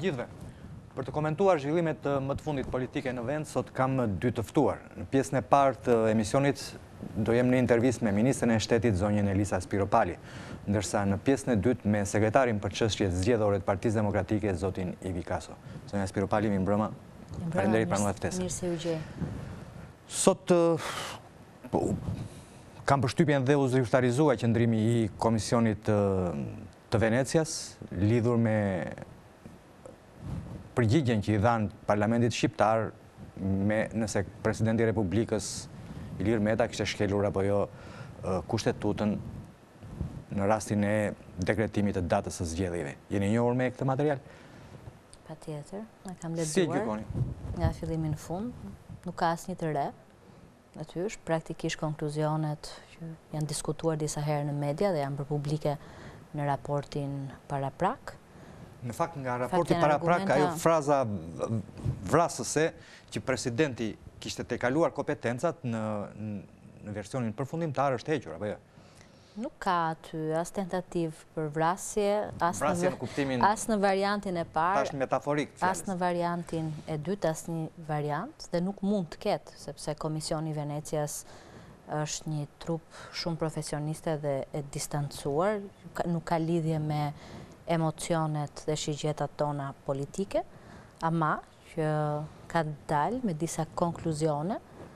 të gjithëve. Për të komentuar zhvillimet më të fundit politike në vend, sot kam dy të ftuar. Në pjesën e parë të emisionit do jem në intervistë me Ministren e Shtetit, zonjën Elisa Spiropali, ndërsa në pjesën e dytë me sekretarin për çështjet zgjedhore të Partisë Demokratike, zotin Ivi Kaso. Zonja Spiropali, mirë mbrëma. Faleminderit për ftesën. Mirë se u gjej. Sot kam përshtypjen dhe u zyrtarizua qëndrimi i Komisionit të Venecias, lidhur me përgjigjen që i dhanë Parlamentit Shqiptar nëse Presidenti i Republikës Ilir Meta kishte shkelur apo jo kushtetutën në rastin e dekretimit të datës së zgjedhjeve. Jeni njohur me këtë material? Patjetër, e kam lexuar nga fillimi në fund, nuk ka asnjë të re. Aty është praktikisht konkluzionet që janë diskutuar disa herë në media dhe janë bërë publike në raportin paraprak. Në fakt, nga raporti paraprak, ajo fraza vrasëse që presidenti kishte tejkaluar kompetencat në versionin përfundimtar është hequr, apo jo? Nuk ka aty as tentativë për vrasje, as në variantin e parë, tash metaforik, as në variantin e dytë, as një variant, dhe nuk mund të ketë, sepse Komisioni i Venecias është një trup shumë profesioniste dhe e distancuar, nuk ka lidhje me emocionet dhe shigjetat tona politike, ama që ka dalë me disa konkluzione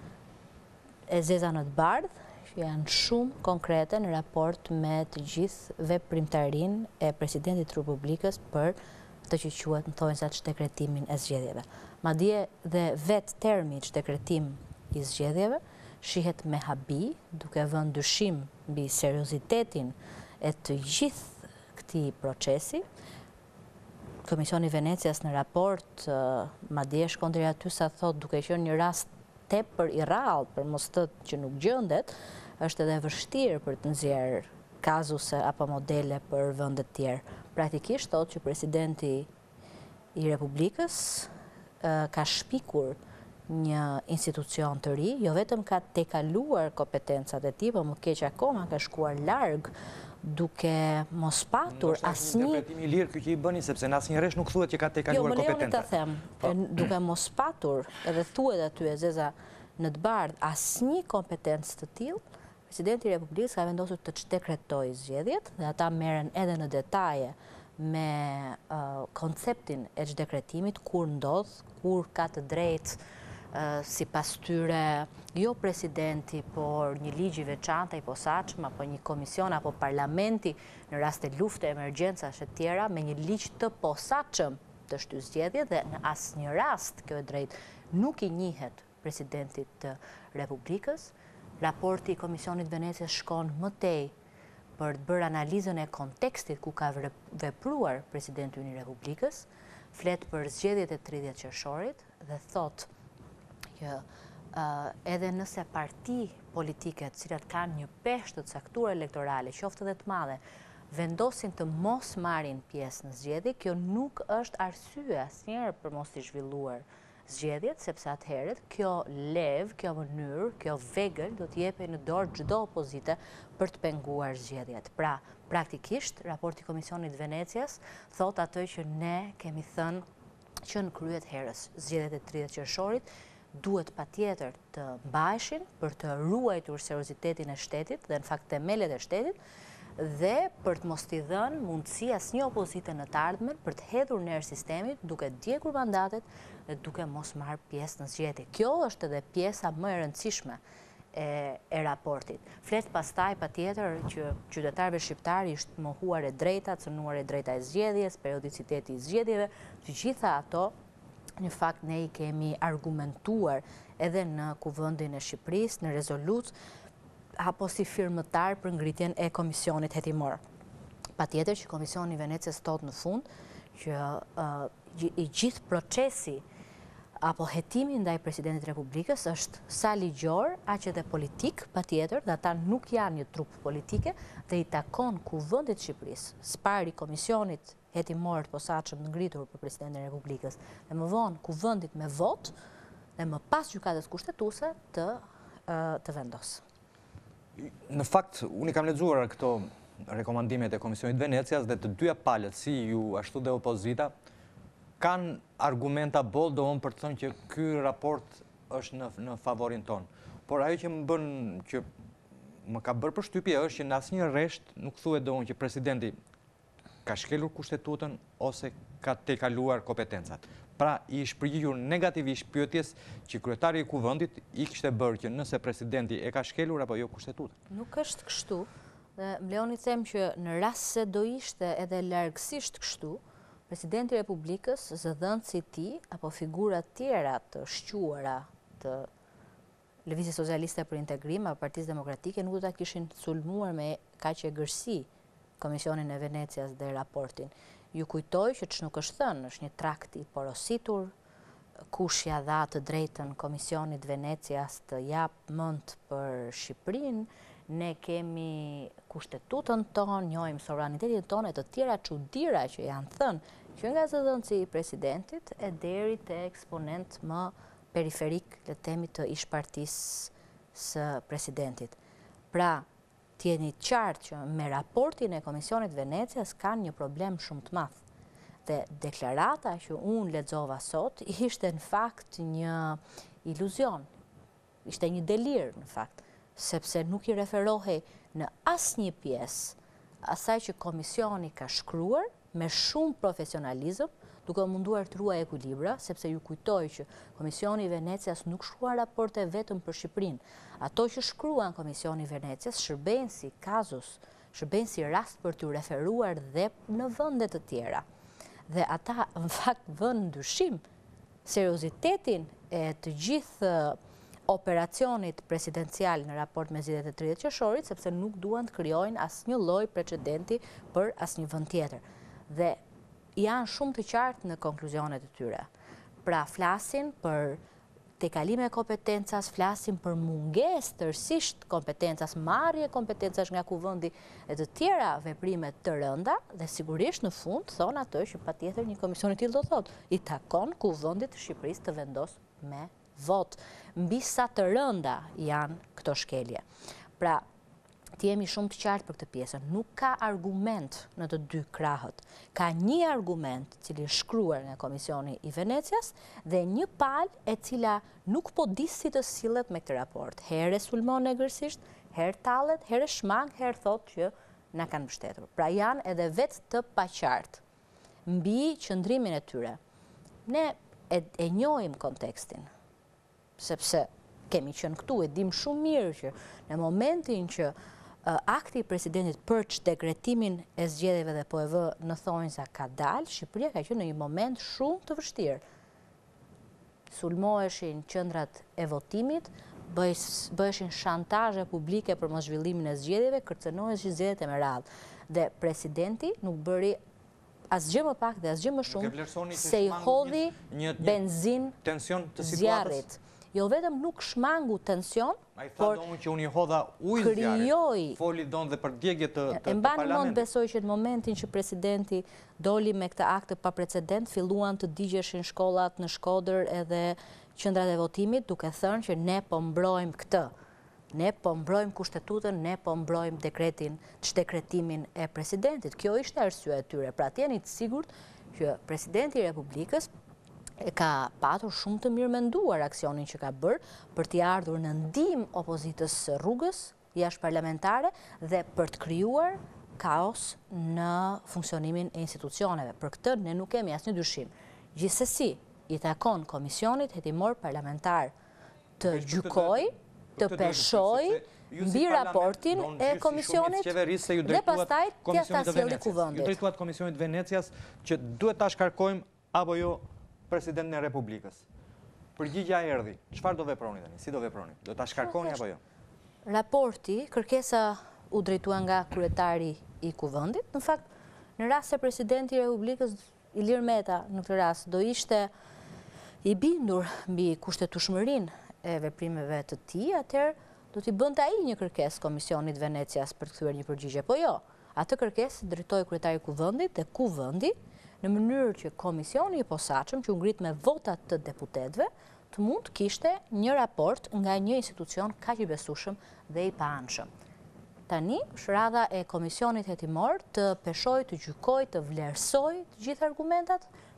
e zeza në të bardhë, që janë shumë konkrete në raport me të gjithë veprimtarinë e Presidentit të Republikës për të që quhet në thonjzat shdekretimin e zgjedhjeve. Madje dhe vetë termi shdekretim i zgjedhjeve shihet me habi, duke vënë dyshim mbi seriozitetin e të gjithë këtij procesi. Komisioni i Venecias në raport madje shkon deri aty sa thotë, duke qenë një rast tepër i rrallë për mos thënë që nuk gjendet, është edhe vështirë për të nxjerrë kazuse apo modele për vende të tjerë. Praktikisht thotë që Presidenti i Republikës ka shpikur një institucion të ri, jo vetëm ka tejkaluar kompetencat e tij, por më keq akoma ka shkuar larg duke mos patur asnjë interpretim i lirë ky që i bëni, sepse në asnjëherë nuk thuhet që ka tejkaluar kompetencat. Jo, më lejoni ta them, duke mos patur, edhe thuhet aty e zeza në të bardhë, asnjë kompetencë të tillë, Presidenti i Republikës ka vendosur të shdekretojë zgjedhjet, dhe ata merren edhe në detaje me konceptin e shdekretimit, kur ndodh, kur ka të drejtë sipas tyre jo presidenti, por një ligj i veçantë i posaçëm, apo një komision apo parlamenti në raste lufte, emergjencash e tjera, me një ligj të posaçëm të shtyjë zgjedhje, dhe në asnjë rast kjo e drejtë nuk i njihet Presidentit të Republikës. Raporti i Komisionit Venecias shkon më tej për të bërë analizën e kontekstit ku ka vepruar Presidenti i Republikës, flet për zgjedhjet e 30 qershorit dhe thotë që edhe nëse parti politike të cilat kanë një peshë të caktuar elektorale, qoftë edhe të madhe, vendosin të mos marrin pjesë në zgjedhje, kjo nuk është arsye asnjëherë për mos i zhvilluar zgjedhjet, sepse atëherët kjo levë, kjo mënyrë, kjo vegël do të jepej në dorë çdo opozite për të penguar zgjedhjet. Pra, praktikisht, raporti i Komisionit Venecias thot atë që ne kemi thënë që në kryet herës zgjedhjet e 30 qershorit duhet patjetër të mbaheshin për të ruajtur seriozitetin e shtetit dhe në fakt themelet e shtetit, dhe për të mos t'i dhënë mundësi asnjë opozite në të ardhmen për të hedhur ner sistemin duke djegur mandatet dhe duke mos marrë pjesë në zgjedhje. Kjo është edhe pjesa më e rëndësishme e raportit. Flet pastaj patjetër që qytetarëve shqiptarë ishte mohuar e drejta, cënuar e drejta e zgjedhjes, periodiciteti i zgjedhjeve, të gjitha ato në fakt ne i kemi argumentuar edhe në Kuvendin e Shqipërisë, në rezolutë, apo si firmëtar për ngritjen e komisionit hetimor. Patjetër që Komisioni i Venecias thotë në fund që i gjithë procesi apo hetimi ndaj Presidentit Republikës është sa ligjor, aq edhe politik, patjetër, dhe ata nuk janë një trup politike dhe i takon Kuvendit Shqipërisë, spari Komisionit hetimor të posaçëm të ngritur për Presidentin e Republikës, dhe më vonë Kuvendit me votë dhe më pas gjykatës kushtetuese të vendosë. Në fakt, unë i kam lexuar këto rekomandimet e Komisionit Venecias dhe të dyja palët, si ju ashtu dhe opozita, kanë argumenta bold për të thënë që ky raport është në favorin tonë. Por ajo që më ka bërë përshtypje është që në asnjë rresht nuk thuhet domun që presidenti ka shkelur kushtetutën ose ka tejkaluar kompetencat. Pra, i shpërgjigjur negativisht pyetjes që kryetari i kuvendit i kishte bërë që nëse presidenti e ka shkelur apo jo kushtetutën. Nuk është kështu. Dhe më lejoni të them që në rast se do ishte edhe largësisht kështu, presidenti i Republikës, zëdhënësi i tij apo figura tjera të shquara të Lëvizjes Socialiste për Integrim apo Partisë Demokratike nuk do ta kishin sulmuar me kaq egërsi Komisionin e Venecias dhe raportin. Ju kujtoj që ç'nuk është thënë, është një trakt i porositur, kush ja dha të drejtën Komisionit Venecias të jap mend për Shqipërinë, ne kemi kushtetutën tonë, njohim sovranitetin tonë e të tjera çuditëra që janë thënë, që nga zëdhënësi i presidentit e deri te eksponent më periferik, le të themi, të ish-partisë së presidentit. Pra, t'jeni qartë që me raportin e Komisionit Venecias kanë një problem shumë të madh. Dhe deklarata që unë lexova sot ishte në fakt një iluzion, ishte një delir në fakt, sepse nuk i referohej në asnjë pjesë asaj që komisioni ka shkruar me shumë profesionalizëm, duke munduar të ruaj ekuilibra, sepse ju kujtoj që Komisioni i Venecias nuk shkruan raporte vetëm për Shqipërinë. Ato që shkruan Komisioni i Venecias shërbejnë si kazus, shërbejnë si rast për t'u referuar dhe në vende të tjera. Dhe ata në fakt vënë ndyshim seriozitetin e të gjithë operacionit presidencial në raport me zgjedhjet e 30 qershorit, sepse nuk duan të krijojnë asnjë lloj precedenti për asnjë vend tjetër. Dhe janë shumë të qartë në konkluzionet e tyre. Pra flasin për tejkalime kompetencas, flasin për mungesë tërësisht kompetencas, marrje kompetencash nga kuvendi e të tjera veprime të rënda dhe sigurisht në fund thonë ato që patjetër një komision i tillë do thotë i takon kuvendit të Shqipërisë të vendos me vot. Mbi sa të rënda janë këto shkelje. Pra, të jemi shumë të qartë për këtë pjesën. Nuk ka argument në të dy krahët. Ka një argument cili është shkruar nga Komisioni i Venecias dhe një palë e cila nuk po di si të sillet me këtë raport. Herë sulmon egërsisht, herë tallet, herë shmang, herë thotë që na kanë mbështetur. Pra janë edhe vetë të paqartë mbi qëndrimin e tyre. Ne e njohim kontekstin, sepse kemi qenë këtu, e dim shumë mirë që në momentin që akti i presidentit për dekretimin e zgjedhjeve dhe po e vë në thonjza ka dalë, Shqipëria ka qenë në një moment shumë të vështirë. Sulmoheshin qendrat e votimit, bëheshin shantazhe publike për mos zhvillimin e zgjedhjeve, kërcënoheshin zgjedhjet e meradhë. Dhe presidenti nuk bëri asgjë më pak dhe asgjë më shumë se i hodhi benzinë zjarrit. Jo vetëm nuk shmangu tension, por që unë i hodha ujë zjarrit, foli donë dhe për djegje të parlamentit. E mban mend besoj që në momentin që presidenti doli me këtë akt të paprecedent, filluan të digjeshin shkollat në Shkodër edhe qendrat e votimit, duke thënë që ne po mbrojmë këtë. Ne po mbrojmë kushtetutën, ne po mbrojmë dekretimin e presidentit. Kjo ishte arsyeja e tyre. Pra jeni të sigurt që presidenti i Republikës e ka patur shumë të mirë menduar aksionin që ka bërë për t'i ardhur në ndihmë opozitës së rrugës jashtëparlamentare dhe për të krijuar kaos në funksionimin e institucioneve. Për këtë ne nuk kemi asnjë dyshim. Gjithsesi, i takon Komisionit Hetimor Parlamentar të gjykojë, të peshojë mbi raportin e Komisionit dhe pastaj t'ia sjellë kuvendit. Ju drejtuat Komisionit Venecias që duhet ta shkarkojmë apo jo Presidentin e Republikës. Përgjigja erdhi. Çfarë do veproni tani? Si do veproni? Do ta shkarkoni apo jo? Raporti, kërkesa u drejtua nga kryetari i kuvendit. Në fakt, në rast se presidenti i Republikës Ilir Meta në këtë rast do ishte i bindur mbi kushtetueshmërinë e veprimeve të tij, atëherë do t'i bënte ai një kërkesë Komisionit Venecias për të kthyer një përgjigje. Po jo. Atë kërkesë drejtoi kryetari i kuvendit dhe kuvendi në mënyrë që komisioni i posaçëm që u ngrit me votat të deputetëve të mund të kishte një raport nga një institucion kaq i besueshëm dhe i paanshëm. Tani është radha e Komisionit Hetimor të peshojë, të gjykojë, të vlerësojë të gjithë argumentat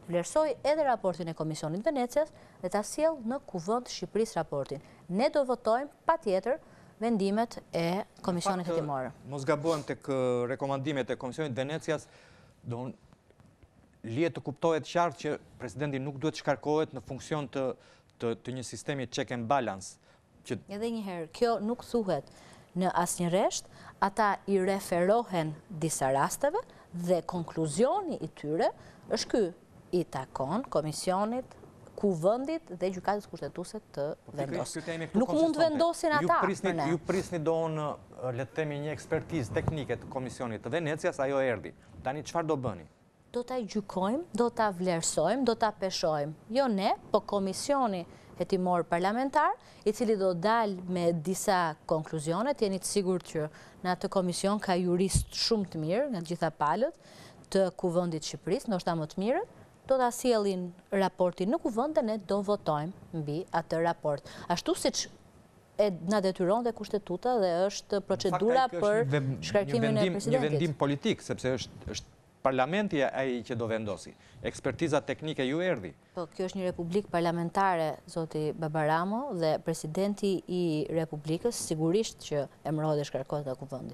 vlerësoj edhe raportin e Komisionit Venecias dhe ta sjell në Kuvend Shqipërisë raportin. Ne do votojmë patjetër vendimet e Komisionit Hetimor. Mos gabohem tek rekomandimet e Komisionit Venecias, do lihet të kuptohet qartë që presidenti nuk duhet shkarkohet në funksion të një sistemi check and balance. Edhe një herë, kjo nuk thuhet në asnjë rresht, ata i referohen disa rasteve dhe konkluzioni i tyre është ky, i takon Komisionit, Kuvendit dhe Gjykatës Kushtetuese të vendosë. Nuk mund të vendosin ata për ne. Ju prisni doon, le të themi, një ekspertizë teknike të Komisionit të Venecias, ajo erdhi. Tani çfarë do bëni? Do ta gjykojmë, do ta vlerësojmë, do ta peshojmë. Jo ne, po Komisioni Hetimor Parlamentar, i cili do dalë me disa konkluzione. Jeni të sigurt që në atë komision ka jurist shumë të mirë nga të gjitha palët të Kuvendit të Shqipërisë, ndoshta më të mirë, do ta sjellin raportin në Kuvend dhe ne do votojmë mbi atë raport. Ashtu siç na detyron dhe Kushtetuta dhe është procedura për shkarkimin e presidentit. Një vendim politik, sepse është parlamenti ai që do vendosi. Ekspertiza teknike ju erdhi. Po, kjo është një republikë parlamentare, zoti Babaramo, dhe presidenti i Republikës sigurisht që emërohet dhe shkarkohet nga Kuvendi.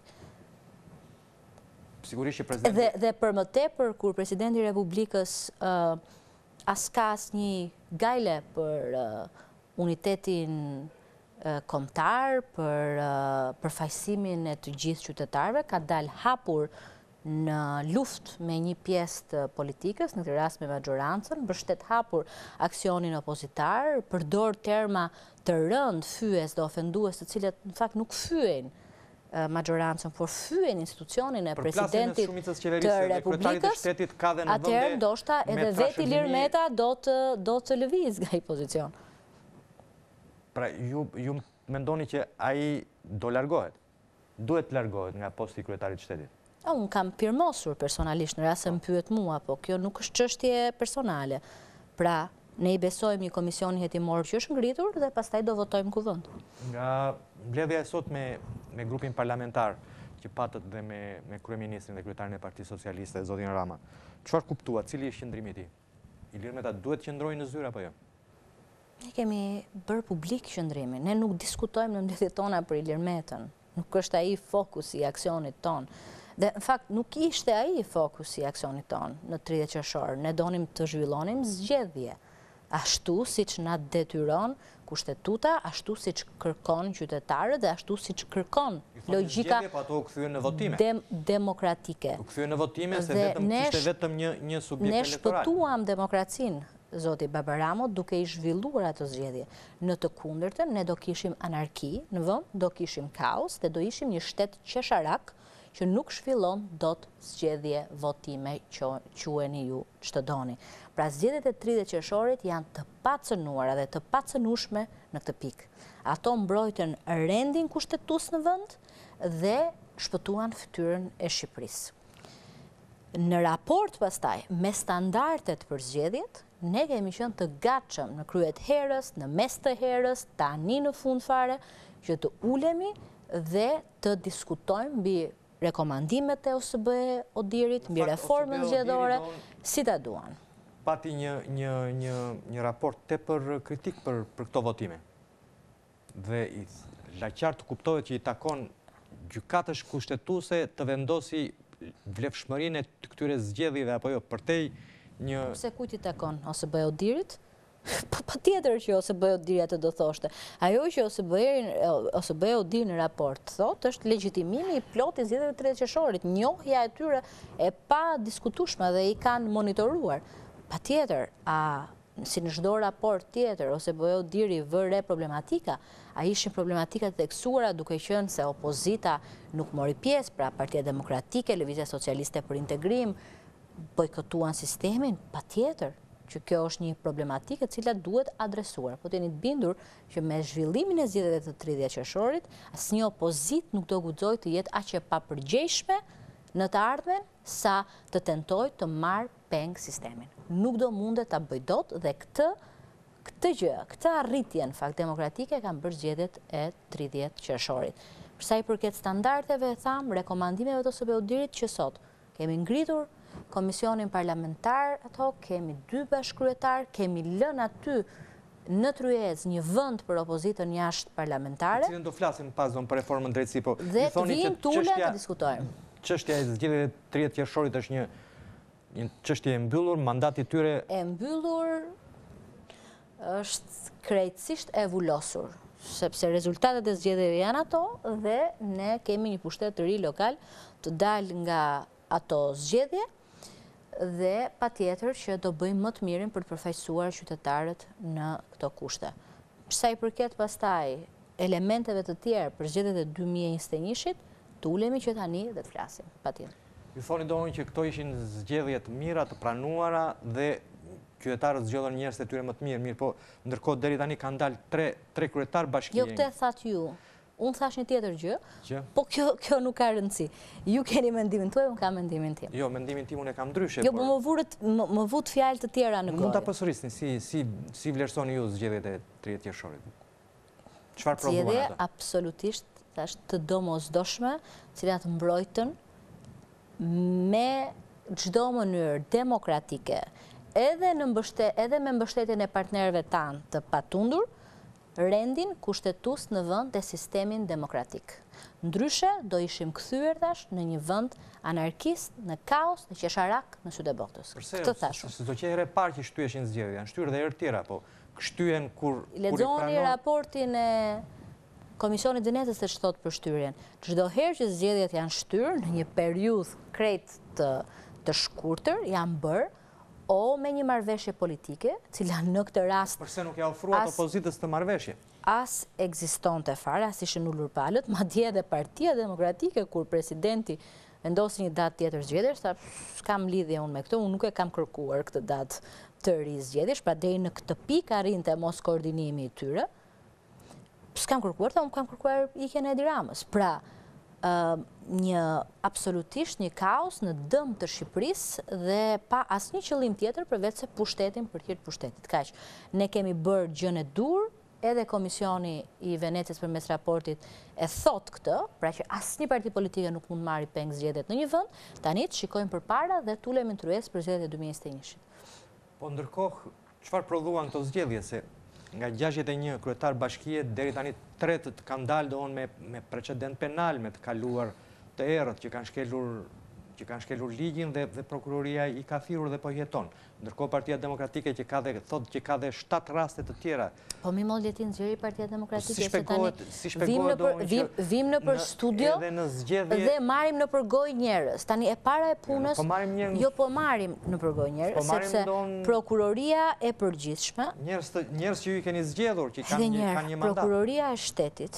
Sigurisht që presidenti... Dhe për më tepër, kur presidenti i Republikës as ka asnjë gajle për unitetin kombëtar, për përfaqësimin e të gjithë qytetarëve, ka dalë hapur në luftë me një pjesë të politikës, në këtë rast me majorancën, mbështet hapur aksionin opozitar, përdor terma të rënd, fyes dhe ofendues, të cilët në fakt nuk fyen majorancën, por fyen institucionin e presidentit të Republikës, atëherë ndoshta edhe vetë Ilir Meta do të lëviz nga ai pozicion. Pra, ju mendoni që ai do largohet? Duhet të largohet nga posti i kryetarit të shtetit? Unë kam pirmosur personalisht në rast se më pyet mua, po kjo nuk është çështje personale. Pra, ne i besojmë një komisioni hetimor që është ngritur dhe pastaj do votojmë Kuvend. Nga mbledhja e sot me grupin parlamentar që patët dhe me kryeministrin dhe kryetarin e Partisë Socialiste, zotin Rama, çfarë kuptua, cili është qëndrimi i tij? Ilir Meta duhet qëndrojë në zyrë apo jo? Ne kemi bërë publik qëndrimin. Ne nuk diskutojmë në mbledhjet tona për Ilir Metën. Nuk është ai fokusi i aksionit ton. Dhe në fakt nuk ishte ai fokusi i aksionit ton në 30 qershor. Ne donim të zhvillonim zgjedhje. Ashtu siç na detyron Kushtetuta, ashtu siç kërkon qytetarët dhe ashtu siç kërkon logjika demokratike. U kthyen në votime se ishte vetëm një subjekt elektoral. Ne shpëtuam demokracinë, zoti Babaramo, duke i zhvilluar ato zgjedhje. Në të kundërtën, ne do kishim anarki në vend, do kishim kaos dhe do ishim një shtet qesharak që nuk zhvillon dot zgjedhje, votime, quheni ju ç'të doni. Pra zgjedhjet e 30 qershorit janë të pacënuara dhe të pacënueshme në këtë pikë. Ato mbrojtën rendin kushtetues në vend dhe shpëtuan fytyrën e Shqipërisë. Në raport pastaj me standardet për zgjedhjet, ne kemi qenë të gatshëm në krye të herës, në mes të herës, tani në fund fare, që të ulemi dhe të diskutojmë mbi rekomandimet e OSBE Odirit, mbi reformën zgjedhore, si ta duan. Pati një raport tepër kritik për këto votime. Dhe la qartë kuptohet që i takon gjykatës kushtetuese të vendosi vlefshmërinë e këtyre zgjedhjeve apo jo, përtej një... Se kujt i takon? OSBE Odirit? Patjetër që OSBE Odiri atë do thoshte. Ajo që OSBE Odiri në raport thot është legjitimimi i plotë i zgjedhjeve të 30 qershorit, njohja e tyre e pa diskutueshme dhe i kanë monitoruar. Patjetër, si në çdo raport tjetër, OSBE Odiri vë re problematika, a ishin problematikat e theksuara duke qenë se opozita nuk mori pjesë, pra Partia Demokratike, Lëvizja Socialiste për Integrim, bojkotuan sistemin, patjetër që kjo është një problematikë e cila duhet adresuar. Po të jeni të bindur që me zhvillimin e zgjedhjeve të 30 qershorit, asnjë opozit nuk do guxojë të jetë aq e papërgjegjshme në të ardhmen sa të tentojë të marrë peng sistemin. Nuk do mundet ta bëj dot dhe këtë arritje në fakt demokratike kanë bërë zgjedhjet e 30 qershorit. Për sa i përket standardeve, rekomandimeve të OSBE Odirit që sot kemi ngritur komisionin parlamentar, kemi 2 bashkryetar, kemi lënë aty në tryez një vend për opozitën jashtë parlamentare. Cilën do flasim pas për reformën drejtësi, po dhe të vijmë tule të diskutojmë. Çështja e zgjedhjeve 30 qershorit është një çështje e mbyllur, mandati i tyre e mbyllur është krejtësisht e vullosur, sepse rezultatet e zgjedhjeve janë ato dhe ne kemi një pushtet të ri lokal të dalë nga ato zgjedhje dhe patjetër që do bëjmë më të mirin për të përfaqësuar qytetarët në këto kushte. Sa i përket pastaj elementeve të tjerë për zgjedhjet e 2021-shit, tulemi që tani dhe të flasim, patjetër. Ju thoni doni që këto ishin zgjedhje të mira, të pranuara dhe qytetarët zgjedhën njerëz të tyre më të mirë, po ndërkohë deri tani kanë dalë 3 kryetar bashkie. Jo këtë thatë ju. Unë thash një tjetër gjë, po kjo nuk ka rëndësi. Ju keni mendimin tuaj, unë kam mendimin tim. Jo, mendimin tim unë e kam ndryshe. Jo, po më vut fjalë të tjera në kohë. Mund ta përsërisni si vlerësoni ju zgjedhjet e 30 qershorit? Çfarë provuan ato? Zgjedhje absolutisht tash të domosdoshme, cilat mbrojtën me çdo mënyrë demokratike, edhe me mbështetjen e partnerëve tanë të patundur, rendin kushtetues në vend e sistemin demokratik. Ndryshe do ishim kthyer tash në një vend anarkist, në kaos, në qesharak në sytë e botës. Këtë thashun. Çdo që herë parë që shtyheshin zgjedhjet, janë shtyr dhe herë tjera, po shtyhen kur lexoni raportin e Komisionit Xhenetës se ç'thot për shtyrjen. Çdo herë që zgjedhjet janë shtyr në një periudhë krejt të shkurtër, janë bërë me një marrëveshje politike, cila në këtë rast përse nuk ja ofruat opozitës të marrëveshje? As ekzistonte fare, as ishin ulur palët, madje edhe Partia Demokratike kur presidenti vendosi një datë tjetër zgjedhjesh, s'kam lidhje unë me këtë, unë nuk e kam kërkuar këtë datë të ri zgjedhjesh, pra deri në këtë pikë arrinte mos koordinimi i tyre. S'kam kërkuar, unë kam kërkuar ikjen e Edi Ramës. Pra, absolutisht një kaos në dëm të Shqipërisë dhe pa asnjë qëllim tjetër përveç se pushtetin për hir të pushtetit. Kaq. Ne kemi bërë gjën e dur, edhe Komisioni i Venecës përmes raportit e thot këtë, pra që asnjë parti politike nuk mund marrë peng zgjedhjet në një vend, tani të shikojmë përpara dhe tulemi në tryezë për zgjedhjet e 2021-shit. Po ndërkohë, çfarë prodhuan këto zgjedhje se nga 61 kryetar bashkie, deri tani 3 të kanë dalë me precedent penal, me të kaluar të errët që kanë shkelur ligjin dhe prokuroria i ka thirrur dhe po jeton. Ndërkohë Partia Demokratike që thotë që ka dhe 7 raste të tjera. Po mi mos letin zgjeri Partia Demokratike si shpjegohet vim në për studio dhe marrim në përgoj njerëz. Tani e para e punës, jo po marrim në përgoj njerëz, sepse prokuroria e përgjithshme, njerëz që ju keni zgjedhur, që kanë një mandat. Prokuroria e shtetit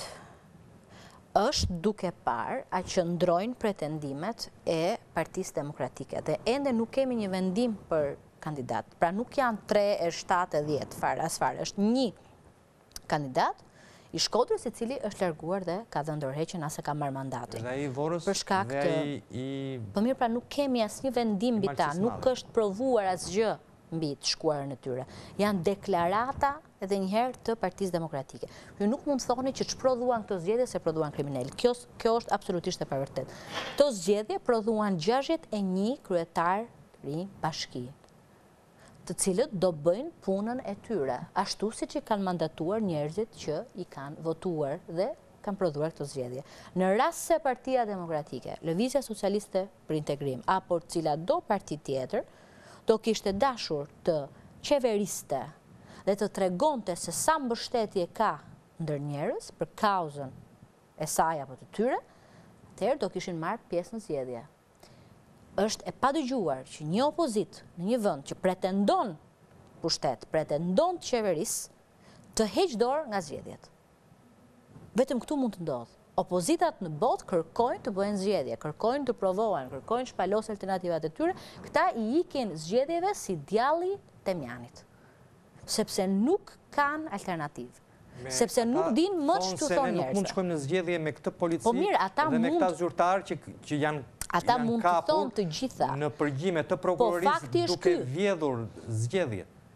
është duke parë a qëndrojnë pretendimet e Partisë Demokratike dhe ende nuk kemi një vendim për kandidat. Pra nuk janë 3, 7, 10 fare, as fare. Është një kandidat i Shkodrës i cili është larguar dhe ka dhënë dorëheqjen as e ka marrë mandatin. Dhe ai Vorrës dhe ai Po mirë, pra nuk kemi asnjë vendim mbi ta, nuk është provuar asgjë mbi të shkuarën e tyre. Janë deklarata edhe njëherë të Partisë Demokratike. Ju nuk mund të thoni që ç'prodhuan këto zgjedhje se prodhuan kriminal. Kjo është absolutisht e pavërtet. Këto zgjedhje prodhuan 61 kryetar rinj bashki, të cilët do bëjnë punën e tyre, ashtu siç i kanë mandatuar njerëzit që i kanë votuar dhe kanë prodhuar këto zgjedhje. Në rast se Partia Demokratike, Lëvizja Socialiste për Integrim apo cila do parti tjetër do kishte dashur të qeveriste dhe të tregonte se sa mbështetje ka ndër njerëz për kauzën e saj apo të tyre, atëherë do kishin marrë pjesë në zgjedhje. Është e padëgjuar që një opozit në një vend që pretendon pushtet, pretendon të qeverisë, të heqë dorë nga zgjedhjet. Vetëm këtu mund të ndodhë. Opozitat në botë kërkojnë të bëjnë zgjedhje, kërkojnë të provohen, kërkojnë shpalos alternativat e tyre, këta i ikin zgjedhjeve si djalli Temjanit. Sepse nuk kanë alternativë. Sepse nuk din më ç'të thonë njerëzit. Nuk mund të shkojmë në zgjedhje me këtë polici dhe me këta zyrtarë që ata mund të thonë të gjitha. Në përgjime të prokurorisë duke vjedhur zgjedhjet.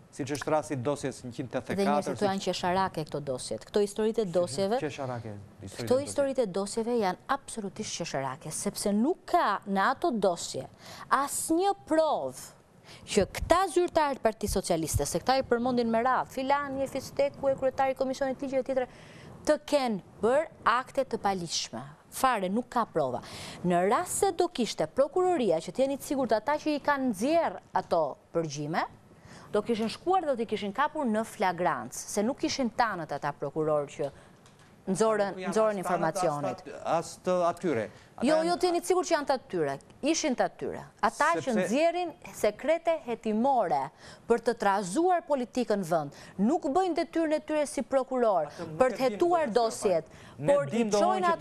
si që është rasti dosjes 184. Dhe njërë se këto janë qesharake këto dosjet. Këto historitë e dosjeve... Këto historitë e dosjeve janë absolutisht qesharake, sepse nuk ka në ato dosje asnjë provë që këta zyrtarë të Partisë Socialiste, se këta i përmendin me radhë, Filani, Fisteku, kryetari i Komisionit Ligjeve tjetër, të kenë bërë akte të paligjshme. Fare, nuk ka prova. Në rast se do kishte prokuroria që t'jeni të sigurt ata që i kanë nxjerrë ato përgjime, do kishin shkuar dhe do t'i kishin kapur në flagrancë, se nuk kishin tanët ata prokurorë që nxorën informacionit. As të atyre. Jo, t'jeni të sigurt që janë të atyre. Ishin të atyre. Ata që nxjerrin sekrete hetimore për të trazuar politikën vend, nuk bëjnë detyrën e tyre si prokuror për të hetuar dosjet, por i çojnë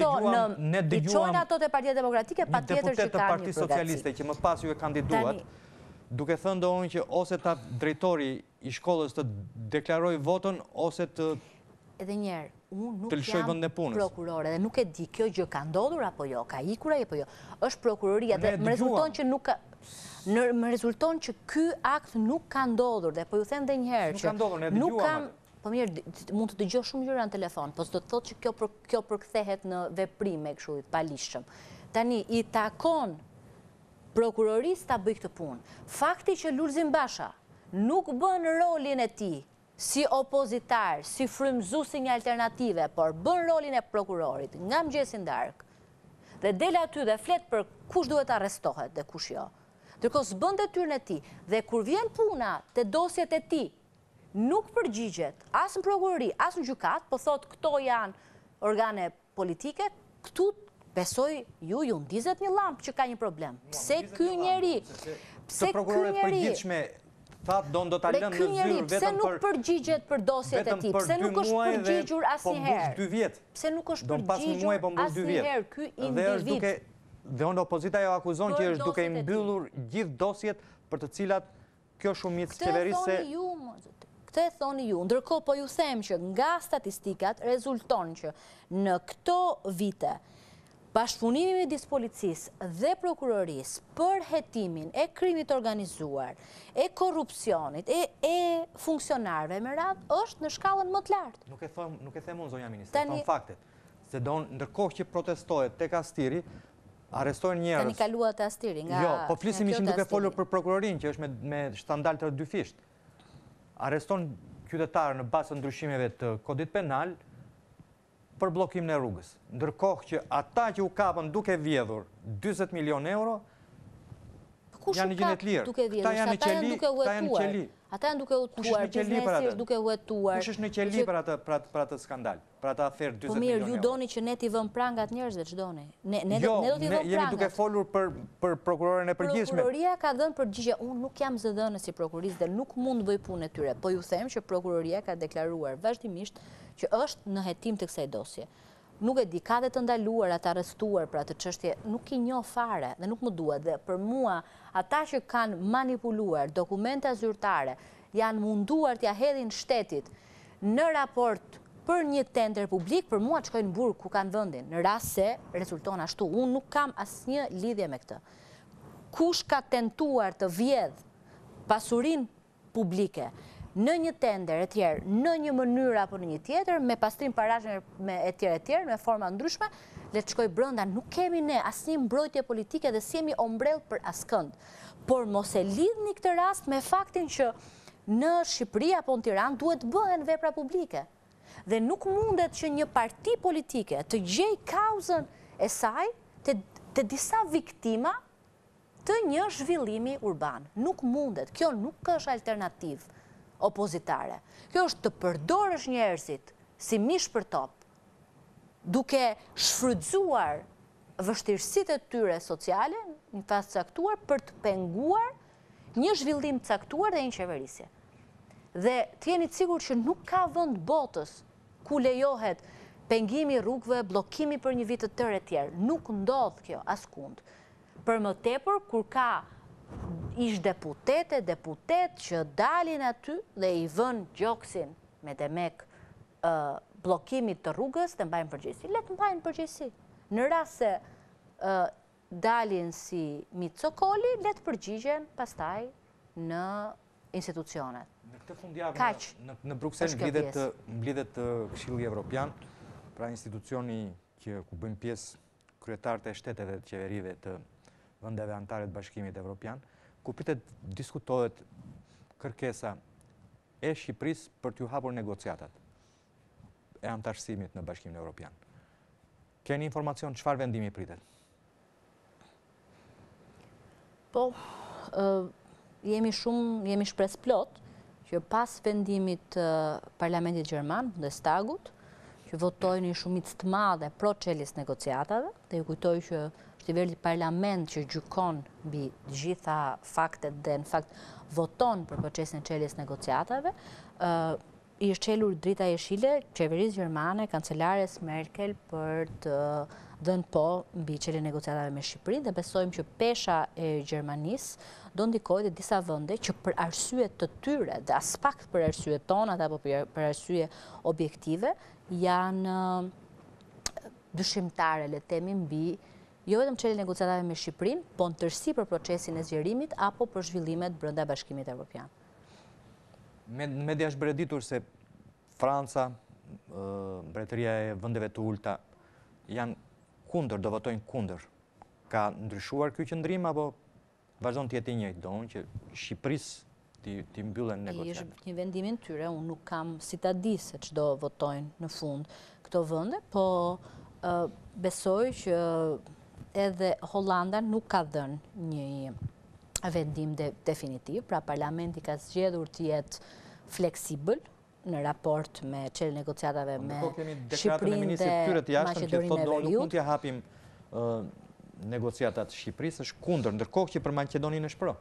ato te Partia Demokratike, patjetër që kanë një deputet të Partisë Socialiste që më pas ju e kandiduat, duke thënë doon që ose ta drejtori i shkollës të deklaroj votën ose të edhe njerë, unë nuk jam prokurore dhe nuk e di kjo gjë ka ndodhur apo jo, ka ikur apo jo, është prokuroria dhe më rezulton që nuk ka, më rezulton që ky akt nuk ka ndodhur dhe po ju them edhe njerë që nuk kam, po mirë, mund të dëgjoj shumë gjëra në telefon, po s'do të thotë që kjo përkthehet në veprime kështu të paligjshëm. Tani i takon prokurorisë ta bëj këtë punë. Fakti që Lulzim Basha nuk bën rolin e tij si opozitar, si frymëzuesi një alternative, por bën rolin e prokurorit nga mëngjesi darkë, dhe del aty dhe flet për kush duhet arrestohet dhe kush jo. Ndërkohë s'bën detyrën e tij dhe kur vjen puna te dosjet e tij, nuk përgjigjet as në prokurori, as në gjykat, po thot këto janë organe politike, këtu besoj ju ndizet një llampë që ka një problem. Pse ky njeri? Pse ky njeri? Thatë do ta lëmë në zyrë vetëm për... Pse nuk përgjigjet për dosjet e tij? Pse nuk është përgjigjur asnjëherë? Pse nuk është përgjigjur asnjëherë ky individ? Dhe unë opozita jo akuzon që është duke i mbyllur gjithë dosjet për të cilat kjo shumicë qeverisë... Këtë e thoni ju, ndërkohë po ju them që nga statistikat rezulton që në këto vite bashkëpunimi midis policisë dhe prokurorisë për hetimin e krimit organizuar, e korrupsionit, e funksionarëve me radhë është në shkallën më të lartë. Nuk e them unë, zonja ministre, thon faktet. Se ndërkohë që protestohet tek Astiri, arrestojnë njerëz. Tani kaluat te Astiri nga... Jo, po flisim ishim duke folur për prokurorinë që është me shtandal të dyfisht. Arreston qytetarë në bazë të ndryshimeve të kodit penal për blokim në rrugës. Ndërkohë që ata që u kapën duke vjedhur 20 milion euro, janë në gjendje të lirë. Ata janë në qeli. Ata janë duke huetuar, biznesisht duke huetuar. Kush është në qeli për atë skandal, për atë aferë 20 milion euro? Po mirë, ju doni që ne t'i vëm prangat njerëzve, ç'doni? Ne do t'i vëm prangat. Jemi duke folur për prokurorin e përgjithshme. Prokuroria ka dhënë përgjigje. Unë nuk jam zëdhënës si prokurorisë dhe nuk mund të bëj punën e tyre, po ju them që prokuroria ka deklaruar vazhdimisht që është në hetim të kësaj dosje. Nuk e di, ka dhe të ndaluar, atë arrestuar për atë çështje, nuk i njoh fare dhe nuk më duhet. Dhe për mua, ata që kanë manipuluar dokumenta zyrtare, janë munduar t'ja hedhin shtetit në raport për një tender publik, për mua të shkojnë në burg ku kanë vendin, në rast se rezulton ashtu. Unë nuk kam asnjë lidhje me këtë. Kush ka tentuar të vjedh pasurinë publike në një tender e tjerë, në një mënyrë apo në një tjetër, me pastrim parash e tjerë, me forma ndryshme, le të shkoj brenda, nuk kemi ne asnjë mbrojtje politike dhe s'jemi ombrell për askënd. Por mos e lidhni këtë rast me faktin që në Shqipëri apo në Tiranë duhet bëhen vepra publike. Dhe nuk mundet që një parti politike të gjej kauzën e saj të disa viktima të një zhvillimi urban. Nuk mundet, kjo nuk është alternativë opozitare. Kjo është të përdorësh njerëzit si mish për top, duke shfrytzuar vështirësitë e tyre sociale në fazë caktuar për të penguar një zhvillim caktuar dhe një qeverisje. Dhe të jeni të sigurt që nuk ka vend botës ku lejohet pengimi rrugëve, bllokimi për një vit të tërë e tjerë. Nuk ndodh kjo askund. Për më tepër kur ka ish deputet që dalin aty dhe i vën gjoksin me demek bllokimit të rrugës dhe mbajnë përgjegjësi. Le të mbajnë përgjegjësi. Në rast se dalin si Micokoli, le të përgjigjen pastaj në institucionet. Në këtë fundjavë në Bruksel mblidhet Këshilli Evropian, pra institucioni ku bëjmë pjesë kryetarët e shteteve të qeverive të vendeve anëtare të Bashkimit Evropian, ku pritet diskutohet kërkesa e Shqipërisë për t'ju hapur negociatat e anëtarësimit në Bashkimin Evropian. Keni informacion çfarë vendimi pritet? Po, jemi shpresë plot që pas vendimit Parlamentit Gjerman, Bundestagut, që votojnë një shumicë të madhe pro çeljes negociatave, dhe ju kujtoj që është nivelli parlament që gjykon mbi gjitha faktet dhe në fakt voton për procesin e çeljes negociatave, i është çelur drita jeshile qeverisë gjermane, kancelares Merkel për të dhënë po mbi çeljen e negociatave me Shqipërinë dhe besojmë që pesha e Gjermanisë do ndikojë te disa vende që për arsye të tyre dhe as pak për arsye tonat apo për arsye objektive janë dyshimtare, le të themi, mbi jo vetëm çeljen e negociatave me Shqipërinë, po në tërësi për procesin e zgjerimit apo për zhvillimet brenda Bashkimit Evropian. Media është bërë ditur se Franca, Mbretëria e Vendeve të Ulta janë kundër, do votojnë kundër. Ka ndryshuar ky qëndrim apo vazhdon të jetë i njëjtë, domthonjë që Shqipërisë t'i mbyllen negociatat? Është një vendimin tyre, unë nuk kam si ta di se ç'do votojnë në fund këto vende, po besoj që edhe Hollanda nuk ka dhënë një vendim definitiv, pra parlamenti ka zgjedhur të jetë fleksibël në raport me çeljen e negociatave me Shqipërinë dhe Maqedoninë e Veriut. Nuk mund t'ja hapim negociatat Shqipërisë, është kundër, ndërkohë që për Maqedoninë është pro.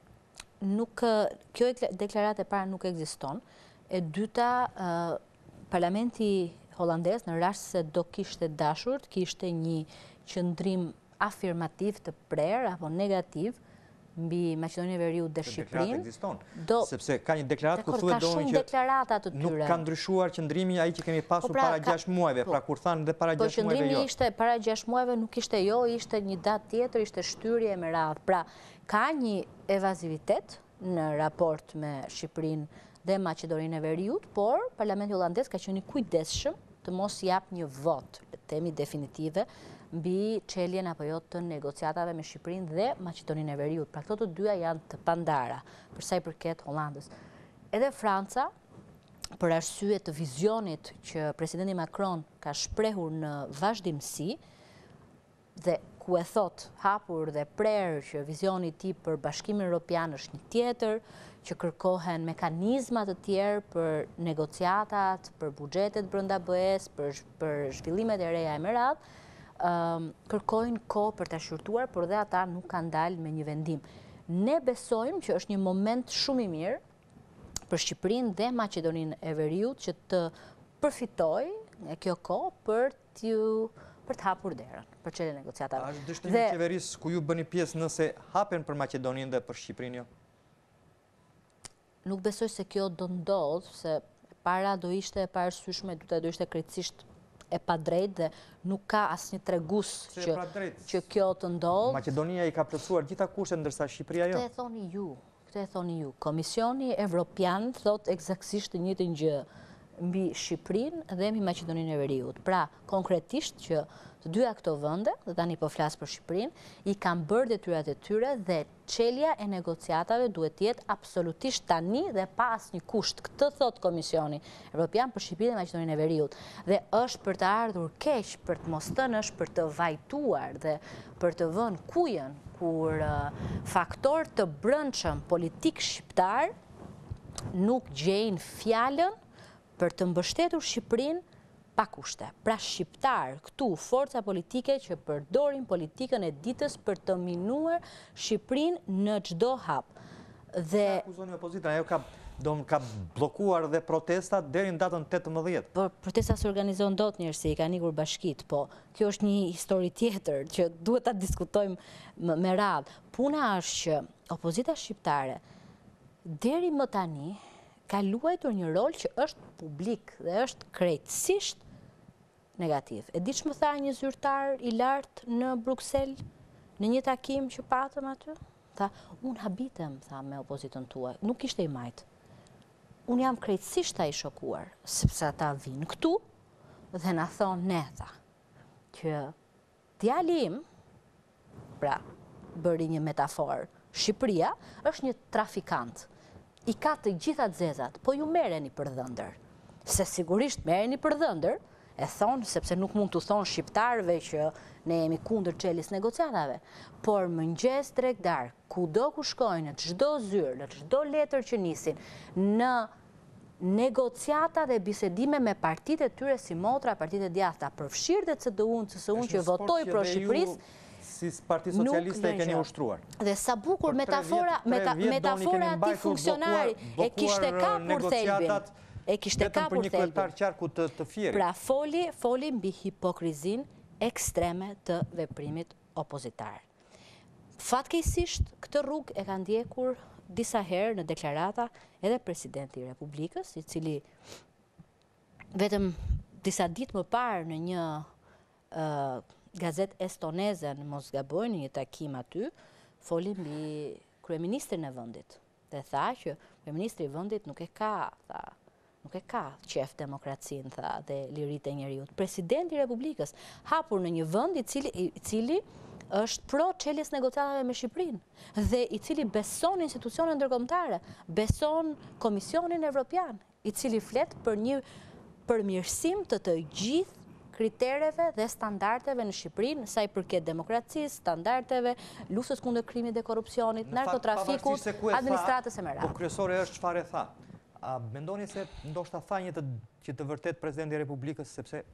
Kjo deklaratë e para nuk ekziston. E dyta, parlamenti holandez në rast se do kishte dashur, kishte një qëndrim afirmativ të prerë apo negativ mbi Maqedoninë e Veriut dhe Shqipërinë. Deklaratë ekziston, sepse ka një deklaratë ku thuhet që nuk ka ndryshuar qëndrimi ai që kemi pasur para 6 muajve, pra kur thanë dhe para 6 muajve jo. Po qëndrimi ishte para 6 muajve, nuk ishte jo, ishte një datë tjetër, ishte shtyrie me radhë. Pra ka një evazivitet në raport me Shqipërinë dhe Maqedoninë e Veriut, por Parlamenti holandez ka qenë i kujdesshëm të mos jap një vot, le të themi definitive, mbi çeljen apo jo të negociatave me Shqipërinë dhe Maqedoninë e Veriut. Pra këto të dyja janë të pandara për sa i përket Hollandës. Edhe Franca, për arsye të vizionit që presidenti Macron ka shprehur në vazhdimsi dhe ku e thot hapur dhe prerë që vizioni i tij për Bashkimin Evropian është një tjetër, që kërkohen mekanizma të tjerë për negociatat, për buxhetet brenda BE-s, për zhvillimet e reja e me radhë, kërkojnë kohë për të shqyrtuar, por dhe ata nuk kanë dalë me një vendim. Ne besojmë që është një moment shumë i mirë për Shqipërinë dhe Maqedoninë e Veriut që të përfitojë e kjo kohë për të hapur derën për çeljen e negociatave. A është dështimi i qeverisë ku ju bëni pjesë nëse hapen për Maqedoninë dhe për Shqipërinë jo? Nuk besoj se kjo do ndodhë, se para do ishte e parësyeshme, dyta do ishte krejtësisht e padrejtë dhe nuk ka asnjë tregus që kjo të ndodhë. Maqedonia i ka plotësuar gjitha kushtet ndërsa Shqipëria jo. Këtë e thoni ju. Komisioni Evropian thot eksaktësisht të njëjtën gjë mbi Shqipërinë dhe mbi Maqedoninë e Veriut. Pra, konkretisht që të dyja këto vende, dhe tani po flas për Shqipërinë, i kanë bërë detyrat e tyre dhe çelja e negociatave duhet të jetë absolutisht tani dhe pa asnjë kusht. Këtë thot Komisioni Evropian për Shqipërinë dhe Maqedoninë e Veriut. Dhe është për të ardhur keq, për të mos thënë është për të vajtuar dhe për të vënë kujën kur faktor të brendshëm politik shqiptar nuk gjejnë fjalën për të mbështetur Shqipërinë pa kushte. Pra shqiptar, këtu, forca politike që përdorin politikën e ditës për të minuar Shqipërinë në çdo hap. Dhe akuzoni opozitën, ajo ka bllokuar dhe protestat deri në datën 18. Po protesta s'organizon dot njerëz se i kanë ikur bashkitë, po kjo është një histori tjetër që duhet ta diskutojmë me radhë. Puna është që opozita shqiptare deri më tani ka luajtur një rol që është publik dhe është krejtësisht negativ. E di ç'më tha një zyrtar i lartë në Bruksel në një takim që patëm aty? Tha, unë habitem, tha, me opozitën tuaj. Nuk ishte i majtë. unë jam krejtësisht ai shokuar, sepse ata vinë këtu dhe na thonë ne tha, që djali im, pra bëri një metaforë, Shqipëria është një trafikant, i ka të gjitha zezat, po ju merreni për dhëndër, se sigurisht merreni për dhëndër, e thonë, sepse nuk mund të thonë shqiptarëve që ne jemi kundër çeljes negociatave, por mëngjes tregtar, kudo ku shkojnë, në çdo zyrë, në çdo letër që nisin, në negociata dhe bisedime me partitë e tyre si motra, partitë e djathta, përfshirë dhe CDU-n, CSU-n që votoi pro Shqipërisë, si Parti Socialiste e keni ushtruar. Dhe sa bukur metafora e ti funksionari e kishte kapur thelbin. E kishte kapur thelbin. Pra foli mbi hipokrizin ekstreme të veprimit opozitar. Fatkeqësisht këtë rrugë e ka ndjekur disa herë në deklarata edhe presidenti i Republikës, i cili vetëm disa ditë më parë në një gazet estoneze, në mos gaboj, në një takim aty, foli mbi kryeministrin e vendit. Dhe tha që kryeministri i vendit nuk e ka qef demokracinë, tha, dhe liritë e njeriut. Presidenti i Republikës, hapur në një vend i cili është pro çeljes negociatave me Shqipërinë dhe i cili beson institucionet ndërkombëtare, beson Komisionin Evropian, i cili flet për një përmirësim të gjithë kritereve dhe standardeve në Shqipërinë, sa i përket demokracisë, standardeve, luftës kundër krimit dhe korrupsionit, narkotrafikut, administratës e merat. Po kryesore është çfarë tha. A mendoni se ndoshta tha një që të vërtet presidenti i Republikës, sepse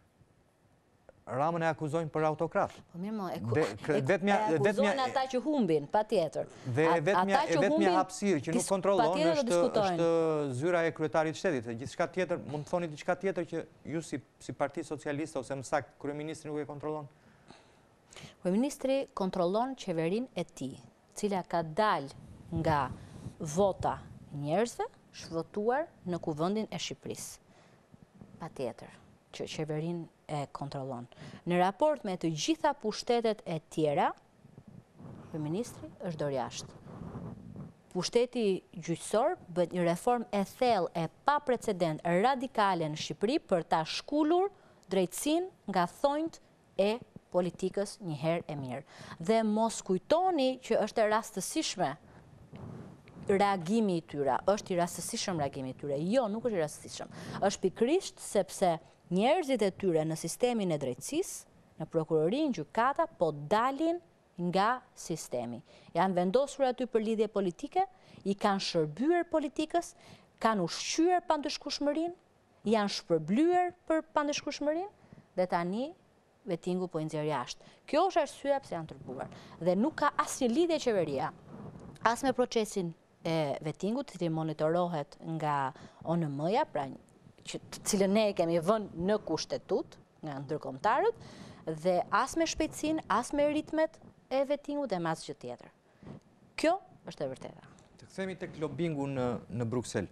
Ramën e akuzojnë për autokrat. Po mirë mo, akuzojnë ata që humbin, patjetër. Dhe vetmja hapësirë që nuk kontrollon është zyra e kryetarit shtetit. Gjithçka tjetër, mund të thoni diçka tjetër që ju si Parti Socialiste ose më saktë kryeministri nuk e kontrollon? Kryeministri kontrollon qeverinë e tij, cila ka dalë nga vota njerëzve shvotuar në Kuvendin e Shqipërisë. Patjetër që qeverinë e kontrollon. Në raport me të gjitha pushtetet e tjera, kryeministri është dorë jashtë. Pushteti gjyqësor bën një reformë e thellë e pa precedent radikale në Shqipëri për ta shkulur drejtësinë nga thonjt e politikës një herë e mirë. Dhe mos kujtoni që është e rastësishme reagimi i tyre, është i rastësishëm reagimi i tyre. Jo, nuk është i rastësishëm. Është pikërisht sepse njerëzit e tyre në sistemin e drejtësisë, në prokurorinë, gjykata, po dalin nga sistemi. Janë vendosur aty për lidhje politike, i kanë shërbyer politikës, kanë ushqyer pandëshkueshmërinë, janë shpërblyer për pandëshkueshmërinë dhe tani vetingu po i nxjerr jashtë. Kjo është arsyeja pse janë turbuar. Dhe nuk ka asnjë lidhje qeveria as me procesin e vetingut, që monitorohet nga ONM-ja, pra të cilën ne kemi vënë në kushtetut nga ndërkombëtarët, dhe as me shpejtësinë, as me ritmet e vetingut dhe me asgjë tjetër. Kjo është e vërteta. Të kthehemi tek lobingu në Bruksel.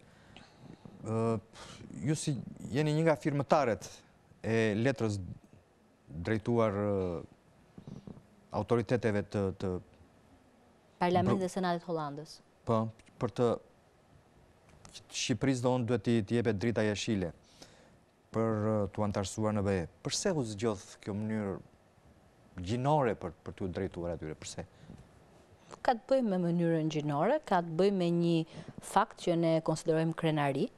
Ju si jeni një nga firmëtarët e letrës drejtuar autoriteteve të Parlamentit dhe Senatit Hollandës. Po, për të Shqipërisë donë duhet t'i jepet drita jeshile për t'u antarësuar në BE. Përse u zgjodh kjo mënyrë gjinore për t'u drejtuar atyre? Përse? Ka të bëjë me mënyrën gjinore, ka të bëjë me një fakt që ne konsiderojmë krenari.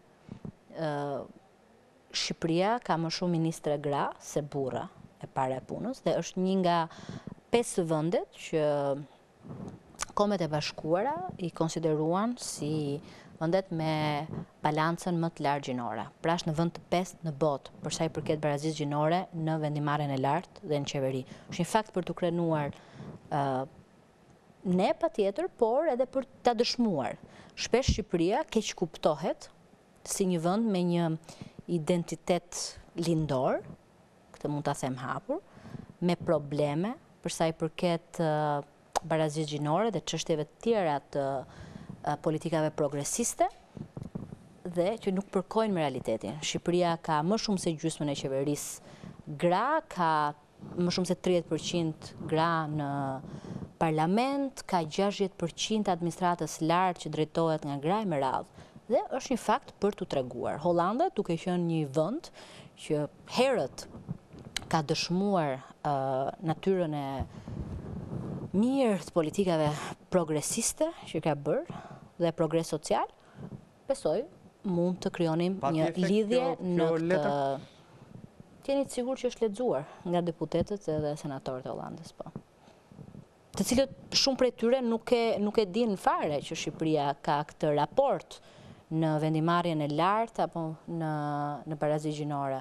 Shqipëria ka më shumë ministre gra se burra e para e punës dhe është një nga 5 vendet që Kombet e Bashkuara i konsideruan si vendet me balancën më të lartë gjinore. Pra është në vend të 5 në botë, për sa i përket barazisë gjinore në vendimarrjen e lartë dhe në qeveri. Është një fakt për të krenuar ne patjetër, por edhe për ta dëshmuar. Shpesh Shqipëria keq kuptohet si një vend me një identitet lindor, këtë mund ta them hapur, me probleme për sa i përket barazisë gjinore dhe çështjeve të tjera të politikave progresiste dhe që nuk përkojnë me realitetin. Shqipëria ka më shumë se gjysmën e qeverisë gra, ka më shumë se 30% gra në parlament, ka 60% administratës lartë që drejtohet nga gra e me radhë. Dhe është një fakt për të treguar. Hollanda, duke qenë një vend që herët ka dëshmuar natyrën e mirë të politikave progresiste që ka bërë dhe progres social, besoj mund të krijonim një lidhje në këtë. Jeni të sigurt që është lexuar nga deputetët edhe senatorët e Hollandës, po. Të cilët shumë prej tyre nuk e dinë fare që Shqipëria ka këtë raport në vendimarrjen e lartë apo në barazi gjinore.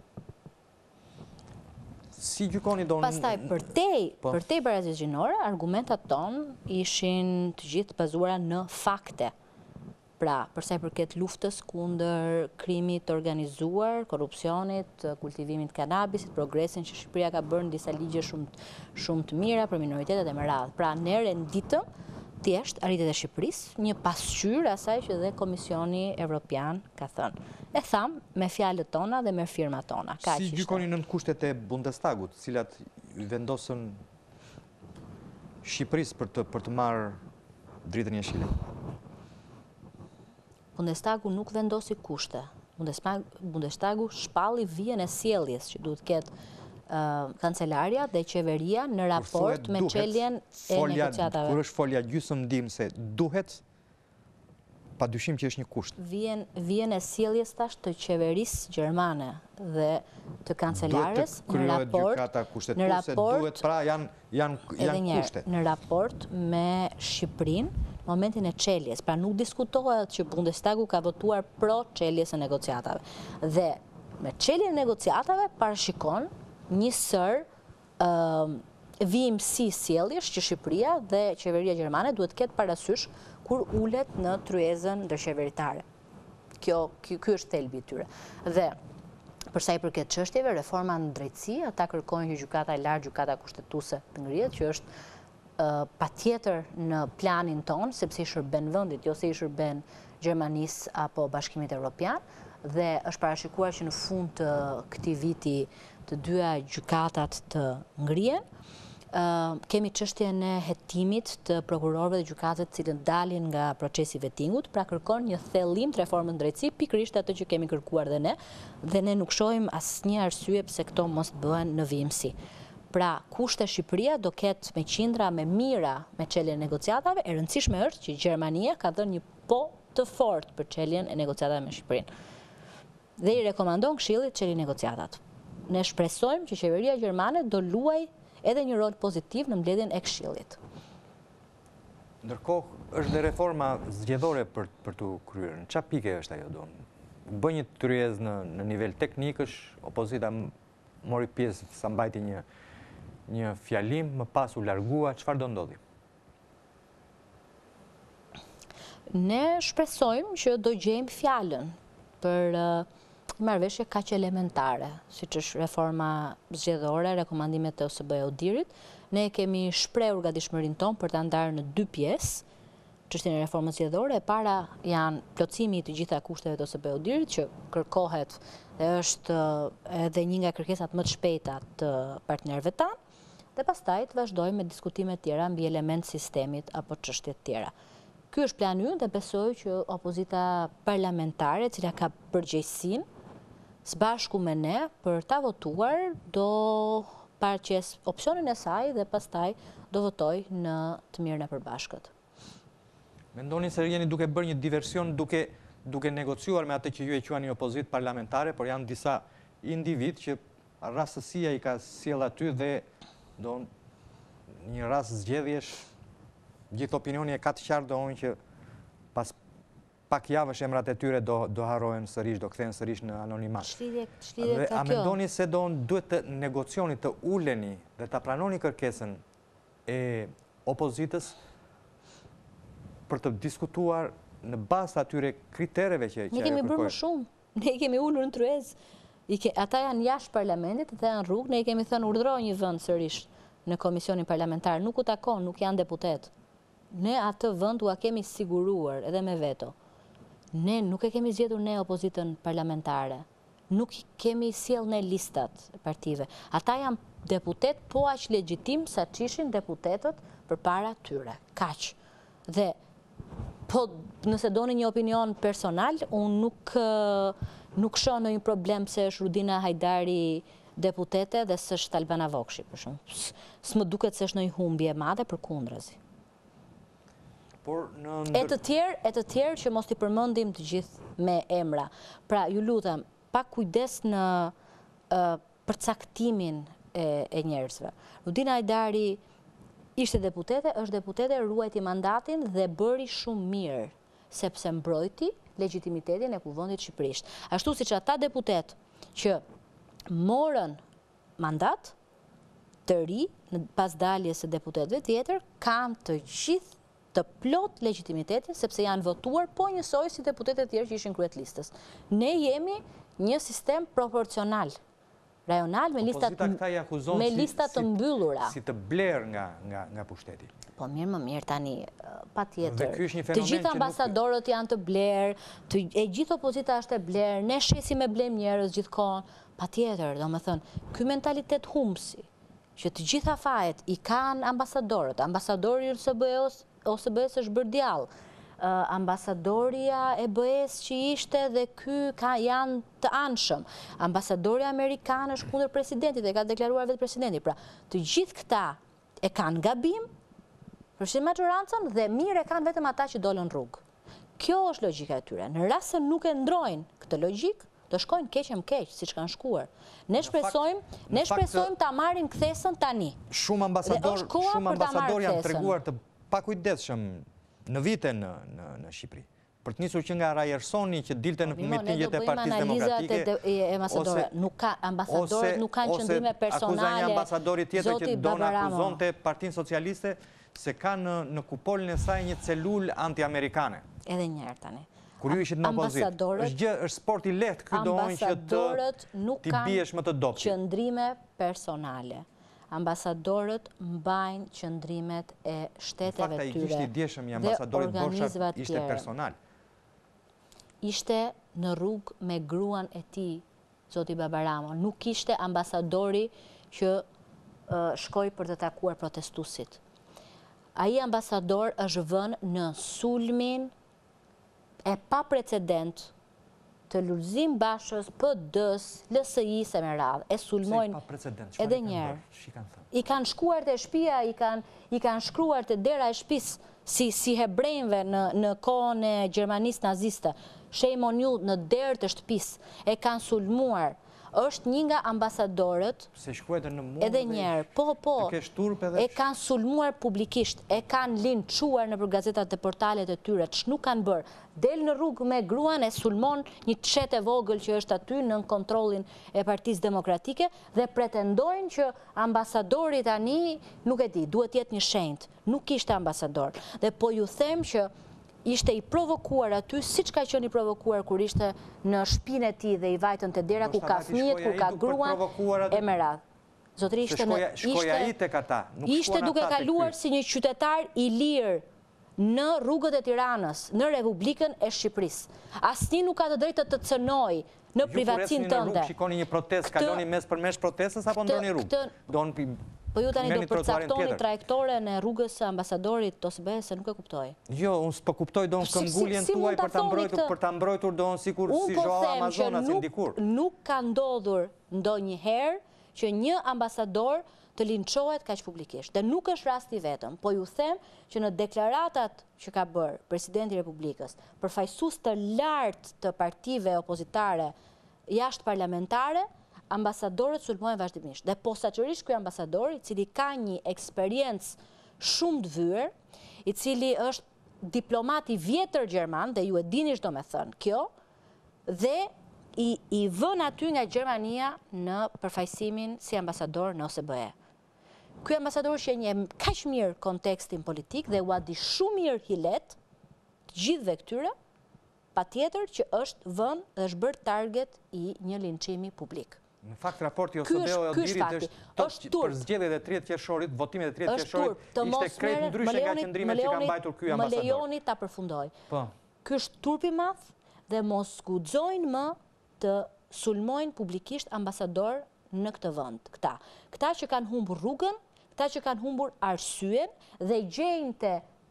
Si gjykoni do Pastaj përtej barazisë gjinore, argumentat tonë ishin të gjithë bazuara në fakte. Pra, përsa i përket luftës kundër krimit të organizuar, korrupsionit, kultivimit kanabisit, progresin që Shqipëria ka bërë në disa ligje shumë të mira për minoritetet e më radhë. Pra, ne renditëm thjesht arritjet e Shqipërisë, një pasqyrë asaj që dhe Komisioni Evropian ka thënë. E tham me fjalët tona dhe me firmat tona. Si gjykoni nën kushtet e Bundestagut, cilat vendosën Shqipërisë për të marrë dritën e jeshile? Bundestagu nuk vendosi kushte. Bundestagu shpalli vijën e sjelljes që duhet ketë kancelaria dhe qeveria në raport me çeljen e negociatave. Kur është folja gjysmëdimse duhet, padyshim që është një kusht. Vijën e sjelljes tash të qeverisë gjermane dhe të kancelares në raport pra janë kushte. Në raport me Shqipërinë, momentin e çeljes, pra nuk diskutohet që Bundestagu ka votuar pro çeljes së negociatave. Dhe me çeljen e negociatave parashikon një sër vijimësi sjelljesh që Shqipëria dhe qeveria gjermane duhet ketë parasysh kur ulet në tryezën ndërqeveritare. Ky është thelbi i tyre. Dhe përsa i përket çështjeve, reforma në drejtësi, ata kërkojnë që gjykata e lartë, gjykata kushtetuese të ngrihet, që është patjetër në planin tonë, sepse i shërben vendit, jo se i shërben Gjermanisë apo Bashkimit Evropian, dhe është parashikuar që në fund të këtij viti të dyja gjykatat të ngrihen. Kemi çështjen e hetimit të prokurorëve dhe gjykatëve të cilët dalin nga procesi vettingut, pra kërkon një thellim të reformës drejtësi, pikërisht atë që kemi kërkuar dhe ne nuk shohim asnjë arsye pse këto mos bëhen në vijimësi. Pra, kushte Shqipëria do ketë me qindra me mira me çeljen e negociatave, e rëndësishme është që Gjermania ka dhënë një po të fortë për çeljen e negociatave me Shqipërinë. Dhe i rekomandon Këshillit çelin negociatat. Ne shpresojmë që qeveria gjermane do luajë edhe një rol pozitiv në mbledhjen e Këshillit. Ndërkohë, është dhe reforma zgjedhore për të kryer. Në çfarë pike është ajo don? Bën një tryezë në nivel teknikësh, opozita mori pjesë sa mbajti një fjalim, më pas u largua, çfarë do ndodhi? Ne shpresojmë që do gjejmë fjalën për marrëveshje kaq elementare, siç është reforma zgjedhore, rekomandimet e OSBE-Odirit. Ne kemi shprehur gatishmërinë tonë për ta ndarë në dy pjesë çështjen e reformës zgjedhore. E para janë plotësimi i të gjitha kushteve të OSBE-Odirit që kërkohet dhe është edhe një nga kërkesat më të shpejta të partnerëve tanë. Dhe pastaj të vazhdojmë me diskutime tjera mbi element sistemit apo çështje të tjera. Ky është plani ynë dhe besoj që opozita parlamentare, e cila ka përgjegjësinë së bashku me ne për ta votuar, do paraqes opsionin e saj dhe pastaj do votoj në të mirën e përbashkët. Mendoni se jeni duke bërë një diversion duke negociuar me atë që ju e quani opozitë parlamentare, por janë disa individ që rastësia i ka sjell aty dhe do një rast zgjedhjesh, gjithë opinioni e ka të qartë doon që pas pak javësh emrat e tyre do harrohen sërish, do kthehen sërish në anonimat. Dhe a mendoni se duhet të negocioni, të uleni dhe ta pranoni kërkesën e opozitës për të diskutuar në bazë atyre kritereve që ne kemi bërë më shumë, ne kemi ulur në tryezë. Ata janë jashtë parlamentit, ata janë rrugë, ne i kemi thënë urdhëroj një vend sërish në komisionin parlamentar, nuk u takon, nuk janë deputet. Ne atë vend ua kemi siguruar edhe me veto. Ne nuk e kemi zgjedhur ne opozitën parlamentare. Nuk kemi sjell ne listat e partive. Ata janë deputet po aq legjitim sa çishin deputetët përpara tyre. Kaq. Dhe Po, nëse doni një opinion personal, unë nuk shoh në një problem se është Rudina Hajdari deputete dhe s'është Albana Vokshi, për shumë. S'më duket se është në një humbje madhe, për kundrazi. E të tjerë që mos t'i përmendim të gjithë me emra. Pra, ju lutem, pak kujdes në përcaktimin e njerëzve. Rudina Hajdari ishte deputete, është deputete, ruajti mandatin dhe bëri shumë mirë, sepse mbrojti legitimitetin e kuvendit shqipërisht. Ashtu siç ata deputet që morën mandat të ri pas daljes së deputetëve tjetër, kanë të gjithë të plot legitimitetin, sepse janë votuar po njësoj si deputetet tjerë që ishin kryet listës. Ne jemi një sistem proporcional, rajonal, me listat të mbyllura. Si të bler nga pushteti. Po mirë më mirë tani, pa tjetër. Të gjithë ambasadorët janë të bler, e gjithë opozita është e bler, ne shesim e blem njerëz gjithkohon, pa tjetër, do me thënë, ky mentalitet humbsi, që të gjitha fajet i kanë ambasadorët, ambasadori OSBE-s është bërë djallë, ambasadoria e BE-s që ishte dhe ky janë të anshëm, ambasadoria amerikanë është kundër presidentit dhe ka deklaruar vetë presidenti. Pra, të gjithë këta e kanë gabim, përfshin majorancën dhe mirë e kanë vetëm ata që dolën rrugë. Kjo është logjika e tyre. Në rast se nuk e ndrojnë këtë logjikë, do shkojnë keq, siç kanë shkuar. Ne shpresojmë ta marrin kthesën tani. Shumë ambasador janë treguar të pakujdesshëm në vite në Shqipëri. Për të nisur që nga Rajersoni që dilte në mitingjet e Partisë Demokratike, ambasadorët nuk kanë qëndrime personale. Ose akuza një ambasadori tjetër që do në akuzonte Partinë Socialiste se ka në kupolën e saj një celulë anti-amerikane. Edhe njerë tani. Kur ju ishit në opozitë. Është sport i lehtë ky doon që ti biesh më të dopti. Qëndrime personale. Ambasadorët mbajnë qëndrimet e shteteve tyre dhe organizave tjere. Ishte personal. Ishte në rrugë me gruan e tij, zoti Babaramo. Nuk ishte ambasadori që shkoi për të takuar protestuesit. Ai ambasador është vënë në sulmin e pa precedent të Lulzim Bashës, PD-s, LSI-s e me radhë, e sulmojnë edhe njerë. I kanë shkuar të shtëpia, i kanë shkruar të dera e shtëpisë si hebrejnve në kohën e Gjermanisë naziste. Shame on you në derë të shtëpisë. E kanë sulmuar. Është një nga ambasadorët, edhe njerë, e kanë sulmuar publikisht, e kanë linçuar në për gazetat dhe portalet e tyre, që nuk kanë bërë. Del në rrugë me gruan e sulmon një qet e vogël që është aty në kontrollin e Partisë Demokratike dhe pretendojnë që ambasadori tani, nuk e di, duhet jetë një shenjtë. Nuk ishte ambasador. Dhe po ju them që ishte i provokuar aty, siç ka qenë i provokuar kur ishte në shtëpinë e tij dhe i vajtën te dera ku ka fëmijët, ku ka gruan e me radhë. Zotëri ishte duke kaluar si një qytetar i lirë në rrugët e Tiranës, në Republikën e Shqipërisë. Asnjë nuk ka të drejtë të cënojë në privatësinë tënde. Ju shikoni një protestë, kaloni mes për mes protestës apo ndroni rrugë? Po ju tani do përcaktoni trajektoren e rrugës së ambasadorit OSBE se nuk e kuptoj. Jo, unë s'po kuptoj do në këmbgulljen tuaj për ta mbrojtur do në sikur si Joao Amazonas si ndikur. Nuk ka ndodhur ndonjëherë që një ambasador të linçohet kaq publikisht. Dhe nuk është rasti vetëm, po ju them që në deklaratat që ka bërë Presidenti i Republikës, përfaqësues të lartë të partive opozitare jashtë parlamentare, ambasadorët sulmojnë vazhdimisht. Dhe posaçërisht ky ambasador, i cili ka një eksperiencë shumë të vyer, i cili është diplomat i vjetër gjerman, dhe ju e dini çdo me thënë kjo, dhe i vën aty nga Gjermania në përfaqësimin si ambasador në OSBE. Ky ambasador që një kaq mirë kontekstin politik dhe ua di shumë mirë hilet të gjithëve këtyre, patjetër që është vënë dhe është bërë target i një linçimi publik. Në fakt, raporti OSBE-o është për zgjedhjet e 30 qershorit, votimet e 30 qershorit, ishte krejt ndryshe nga qëndrimet që ka mbajtur ky ambasador. Më lejoni ta përfundoj. Ky është turp i madh dhe mos guxojnë më të sulmojnë publikisht ambasador në këtë vend. Këta që kanë humbur rrugën, këta që kanë humbur arsyen dhe gjejnë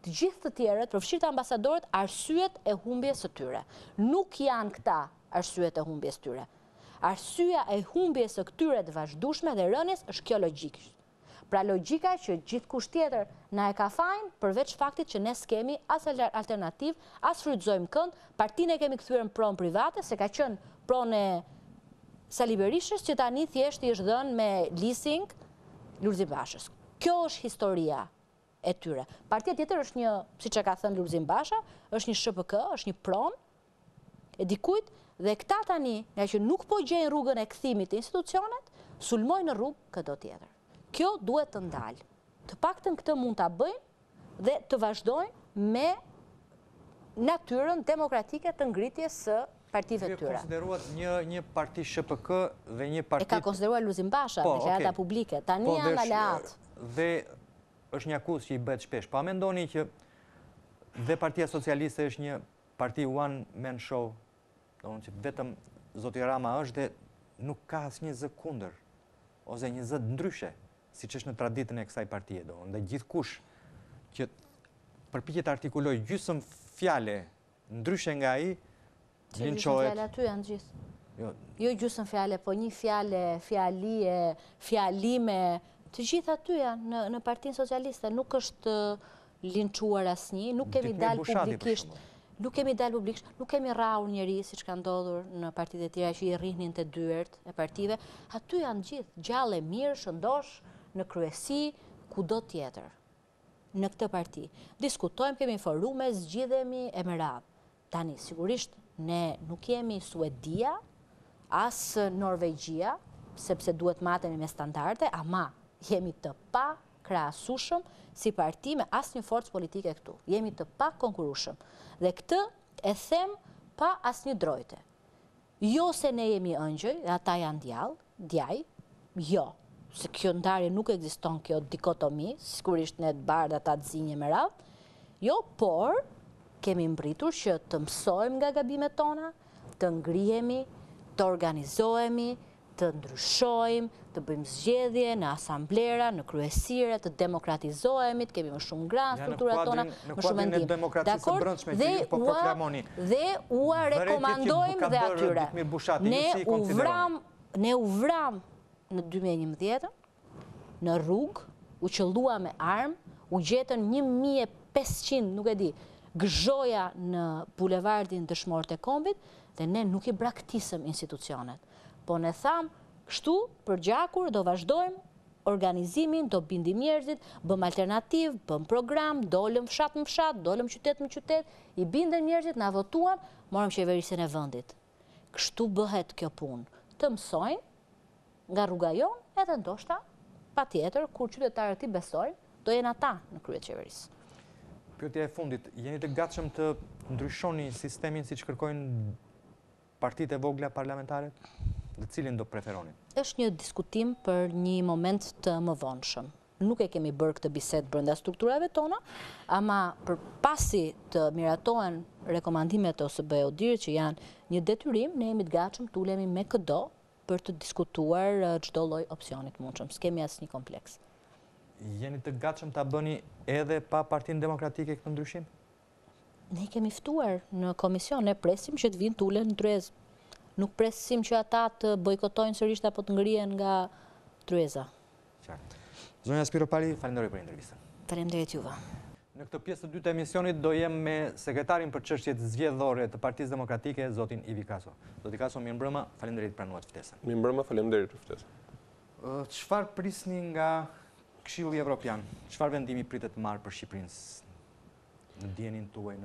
të gjithë të tjerët, përfshirë të ambasadorët, arsyet e humbjes së tyre. Nuk janë këta arsyet e humbjes tyre. Arsyeja e humbjes së këtyre të vazhdueshme dhe rënies është kjo logjikisht. Pra logjika që gjithkusht tjetër na e ka fajin, përveç faktit që ne s'kemi as alternativë, as frytëzojmë kënd, partinë e kemi kthyer në pronë private, se ka qenë pronë e Sali Berishës, që tani thjesht i është dhënë me leasing Lulzim Bashës. Kjo është historia e tyre. Partia tjetër është një, siç e ka thënë Lulzim Basha, është një SHPK, është një pronë e dikujt, dhe këta tani, nga që nuk po gjejnë rrugën e kthimit të institucionet, sulmojnë në rrugë këto tjetër. Kjo duhet të ndalë. Të paktën këtë mund ta bëjnë dhe të vazhdojnë me natyrën demokratike të ngritjes së partive të tyre. Konsideruat një parti SHPK dhe një parti... E ka konsideruar Lulzim Basha, me deklarata publike. Tani janë aleat. Dhe është një akuzë që i bëhet shpesh. Pa mendoni që dhe Partia Socialiste është një parti one man show, domethënë që vetëm zoti Rama është dhe nuk ka asnjë zë kundër ose një zë ndryshe, siç është në traditën e kësaj partie, domethënë dhe gjithkush që përpiqet të artikulojë gjysmë fjale ndryshe nga ai, linçohet. Fjale aty janë gjithë. Jo gjysmë fjale, po një fjale, fjalie, fjalime, të gjithë aty janë në Partinë Socialiste. Nuk është linçuar asnjë, nuk kemi dalë publikisht. Nuk kemi rrahur njeri, siç ka ndodhur në partitë e tjera që i rrihnin të dyert e partive. Aty janë gjithë, gjallë e mirë, shëndosh, në kryesi, kudo tjetër. Në këtë parti. Diskutojmë, kemi forume, zgjidhemi e me radhë. Tani, sigurisht, ne nuk jemi Suedia, as Norvegjia, sepse duhet matemi me standarde, ama jemi të pa krahasueshëm si parti me asnjë forcë politike këtu. Jemi të pa konkurrueshëm. Dhe këtë e them pa asnjë drojte. Jo se ne jemi ëngjëj, dhe ata janë djaj, jo. Se kjo ndarje nuk ekziston, kjo dikotomi, sigurisht ne të bardha ata të zinje me radhë. Jo, por kemi mbritur që të mësojmë nga gabimet tona, të ngrihemi, të organizohemi, të ndryshojmë, të bëjmë zgjedhje në asamblera, në kryesire, të demokratizohemi, të kemi më shumë ngrana strukturat tona, më shumë mendim. Dakor? Dhe ua rekomandojmë dhe atyre. Ne u vram në 2011, në rrugë, u qëllua me armë, u gjetën 1500, nuk e di, gëzhoja në bulevardin Dëshmorët e Kombit, dhe ne nuk i braktisëm institucionet. Po ne thamë, kështu, për gjakur, do vazhdojmë organizimin, do bindim njerëzit, bëm alternativ, bëm program, dolëm fshat më fshat, dolëm qytet më qytet, i bindën njerëzit, na votuan, morëm qeverisin e vendit. Kështu bëhet kjo punë. Të mësojnë nga rruga jonë, edhe ndoshta, pa tjetër, kur qytetarët i besojnë, do jenë ata në krye të qeverisë. Pyetja e fundit, jeni të gatshëm të ndryshoni sistemin siç kërkojnë partitë e vogla parlamentare? Dhe cilin do preferoni? Është një diskutim për një moment të më vonshëm. Nuk e kemi bërë këtë bisedë brenda strukturave tona, ama për pasi të miratohen rekomandimet e OSBE-Odirit që janë një detyrim, ne jemi të gatshëm të ulemi me këdo për të diskutuar çdo lloj opsioni të mundshëm. S'kemi asnjë kompleks. Jeni të gatshëm ta bëni edhe pa Partinë Demokratike këtë ndryshim? Ne kemi ftuar në komision, ne presim që të vinë të ulen në tryezë. Nuk presim që ata të bojkotojnë sërish apo të ngrihen nga tryeza. Qartë. Zonja Spiropali, falenderoj për intervistën. Faleminderit juve. Në këtë pjesë të dytë të emisionit do jem me sekretarin për çështjet zgjedhore të Partisë Demokratike, zotin Ivi Kaso. Zoti Kaso, mirëmbrëma, faleminderit për pranuar ftesën. Mirëmbrëma, faleminderit për ftesën. Çfarë prisni nga Këshilli Evropian? Çfarë vendimi pritet të marrë për Shqipërinë në dijenin tuaj?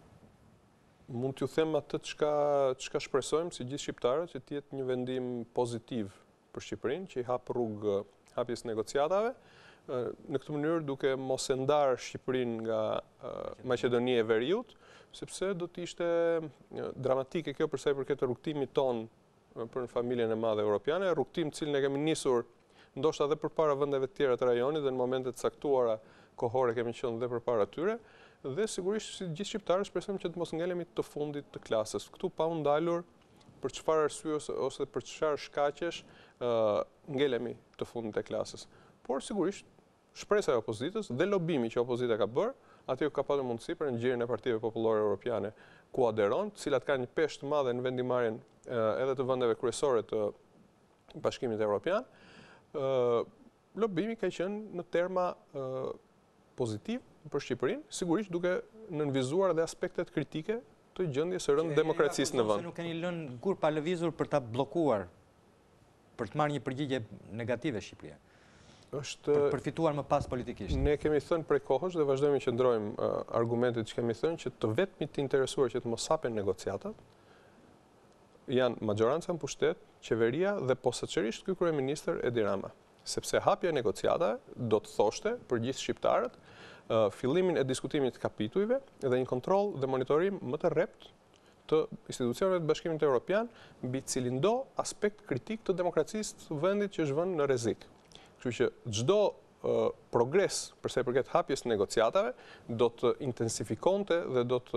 Mund t'ju them atë çka shpresojmë si gjithë shqiptarët, që të jetë një vendim pozitiv për Shqipërinë, që i hap rrugë hapjes negociatave, në këtë mënyrë duke mos e ndarë Shqipërinë nga Maqedonia e Veriut, sepse do të ishte dramatike kjo për sa i përket rrugtimit ton për në familjen e madhe europiane, rrugtim cilin e kemi nisur ndoshta edhe përpara vendeve të tjera të rajonit dhe në momentet caktuara kohore kemi qenë edhe përpara tyre, dhe sigurisht si gjithë shqiptarët shpresojmë që të mos ngelemi të fundit të klasës. Këtu pa u ndalur për çfarë arsye ose për çfarë shkaqesh ngelemi të fundit të klasës. Por sigurisht shpresa e opozitës dhe lobimi që opozita ka bërë aty ka pasur mundësi për ngjyrën e partive popullore europiane ku aderon, të cilat kanë një peshë të madhe në vendimarrjen edhe të vendeve kryesore të Bashkimit Evropian. Lobimi ka qenë në terma pozitiv për Shqipërinë, sigurisht duke nënvizuar edhe aspektet kritike të gjendjes së rëndë demokracisë në vend. Nuk keni lënë kur pa lëvizur për ta bllokuar, për të marrë një përgjigje negative Shqipëria. Është për përfituar më pas politikisht. Ne kemi thënë prej kohësh dhe vazhdojmë që ndrojmë argumentet që kemi thënë që të vetmit të interesuar që të mos hapen negociatat janë majoranca në pushtet, qeveria dhe posaçërisht ky kryeministër Edi Rama, sepse hapja e negociatave do të thoshte për gjithë shqiptarët fillimin e diskutimit të kapitujve dhe një kontroll dhe monitorim më të rrept të institucioneve të Bashkimit Evropian mbi cilindo aspekt kritik të demokracisë të vendit që është vënë në rrezik. Kështu që çdo progres për sa i përket hapjes negociatave do të intensifikonte dhe do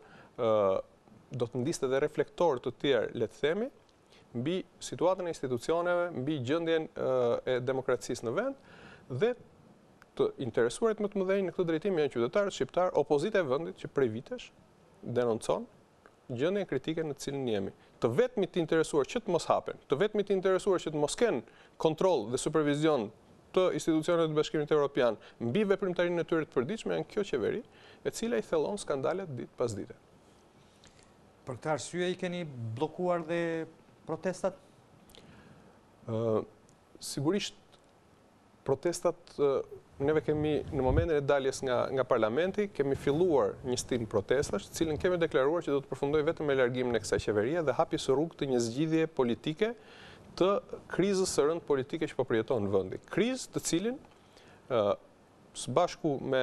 të ndiste dhe reflektor të tjerë, le të themi, mbi situatën e institucioneve, mbi gjendjen e demokracisë në vend dhe të interesuarit më të mëdhenj në këtë drejtim janë qytetarët shqiptar, opozita e vendit që prej vitesh denoncon gjendjen kritike në të cilën jemi. Të vetmit të interesuar që të mos hapen, të vetmit të interesuar që të mos kenë kontroll dhe supervizion të institucioneve të Bashkimit Evropian mbi veprimtarinë e tyre të përditshme janë kjo qeveri, e cila i thellon skandalet ditë pas dite. Për këtë arsye i keni bllokuar dhe protestat? Sigurisht protestat neve kemi në momentin e daljes nga parlamenti kemi filluar një stil protestash, të cilën kemi deklaruar që do të përfundoj vetëm me largimin e kësaj qeverie dhe hapjes së rrugë të një zgjidhje politike të krizës së rëndë politike që po përjeton në vendi. Krizë të cilin së bashku me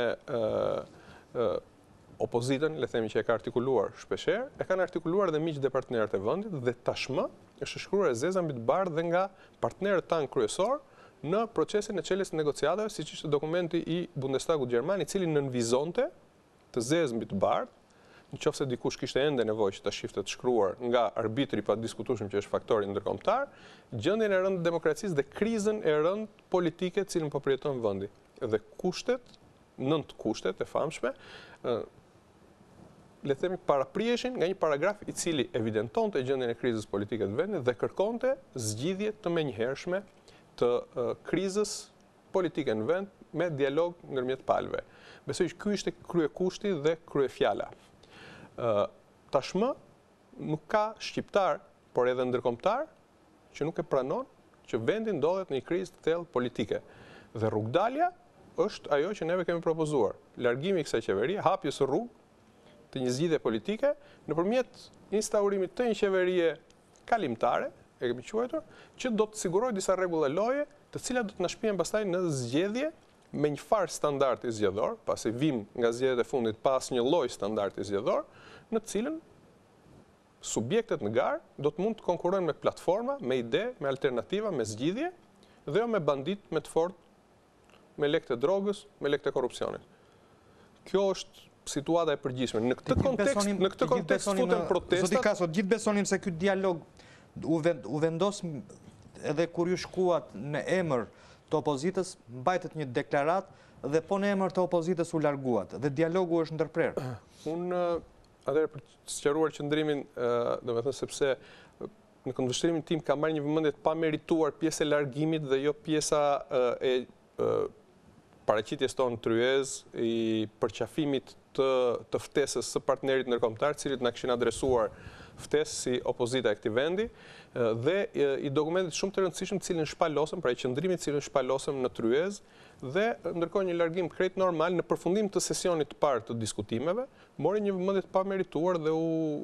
opozitën, le themi që e ka artikuluar shpeshherë, e kanë artikuluar dhe miqtë dhe partnerët e vendit dhe tashmë është shkruar e zeza mbi të bardhë dhe nga partnerët tanë kryesor në procesin e çeljes negociatave, siç ishte dokumenti i Bundestagut gjerman, i cili nënvizonte të zezë mbi të bardhë, nëse dikush kishte ende nevojë që ta shifte të shkruar nga arbitri pa diskutueshëm që është faktori ndërkombëtar, gjendjen e rëndë të demokracisë dhe krizën e rëndë politike të cilën po përjeton vendi. Dhe kushtet, 9 kushtet e famshme, le themi paraprieshin nga një paragraf i cili evidentonte gjendjen e krizës politike të vendit dhe kërkonte zgjidhje të menjëhershme të krizës politike në vend me dialog ndërmjet palëve. Besoj që ky ishte kryekushti dhe kryefjala. Tashmë nuk ka shqiptar, por edhe ndërkombëtar, që nuk e pranon që vendi ndodhet në një krizë të thellë politike. Dhe rrugdalja është ajo që neve kemi propozuar. Largimi i kësaj qeverie, hapjes së rrugë të një zgjidhje politike nëpërmjet instaurimit të një qeverie kalimtare, e kemi quajtur, që do të sigurojë disa rregulla loje, të cilat do të na shpihen pastaj në zgjedhje me një farë standardi zgjedhor, pasi vim nga zgjedhjet e fundit pas një lloj standardi zgjedhor, në të cilën subjektet në garë do të mund të konkurrojnë me platforma, me ide, me alternativa, me zgjidhje, dhe jo me bandit, me të fortë, me lekë të drogës, me lekë të korrupsionit. Kjo është situata e përgjithshme. Në këtë kontekst futen protestat. Zoti Kaso, gjithë besonim se ky dialog u vendos edhe kur ju shkuat në emër të opozitës, mbajtët një deklarat dhe po në emër të opozitës u larguat dhe dialogu është ndërprerë. Unë, atëherë për të sqaruar qëndrimin, domethënë sepse në këndvështrimin tim ka marrë një vëmendje të pamerituar pjesë e largimit dhe jo pjesa e paraqitjes tonë tryez, i përqafimit të ftesës së partnerit ndërkombëtar, cilët na kishin adresuar ftesë si opozita e këtij vendi, dhe i dokumentit shumë të rëndësishëm të cilin shpalosëm, pra i qëndrimit të cilin shpalosëm në tryez, dhe ndërkohë një largim krejt normal në përfundim të sesionit të parë të diskutimeve, mori një vëmendje të pamerituar dhe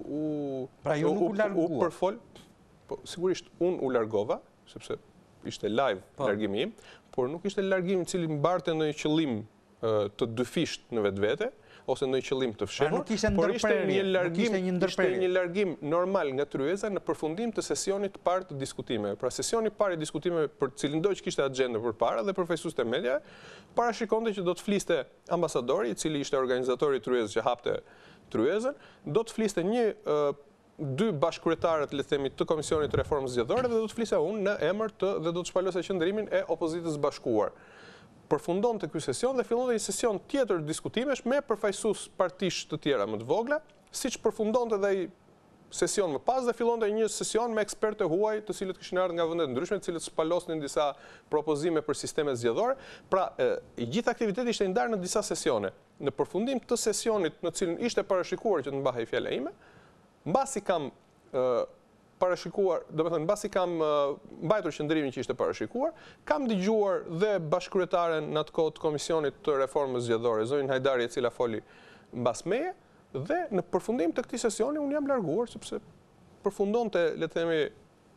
u përfol. Po sigurisht unë u largova, sepse ishte live largimi im, por nuk ishte largim i cili mbarte në një qëllim të dyfisht në vetvete, ose në një qëllim të fshehur, por ishte një largim normal nga tryeza në përfundim të sesionit të parë të diskutimeve. Pra sesioni i parë i diskutimeve për cilin do që kishte agjendë përpara dhe përfaqësues të mediave, parashikonte që do të fliste ambasadori, i cili ishte organizatori i tryezës që hapte tryezën, do të fliste dy bashkëkryetarët, le të themi, të Komisionit të Reformës Zgjedhore dhe do të fliste unë në emër dhe do të shpalosja qëndrimin e opozitës bashkuar. përfundon të ky sesion dhe fillon një sesion tjetër diskutimesh me përfaqësues partish të tjera më të vogla, siç përfundonte edhe ai sesion më pas dhe fillonte një sesion me ekspertë huaj, të cilët kishin ardhur nga vende të ndryshme, të cilët spalosnin disa propozime për sisteme zgjedhore. Pra, i gjithë aktiviteti ishte ndarë në disa sesione. Në përfundim të sesionit në cilin ishte parashikuar që të mbahej fjala ime, mbasi kam parashikuar, domethënë mbasi kam mbajtur qendrimin që ishte parashikuar, kam dëgjuar dhe bashkëkryetaren në atë kohë të Komisionit të Reformës Zgjedhore, zonjën Hajdari, e cila foli mbas meje, dhe në përfundim të këtij sesioni unë jam larguar sepse përfundonte, le të themi,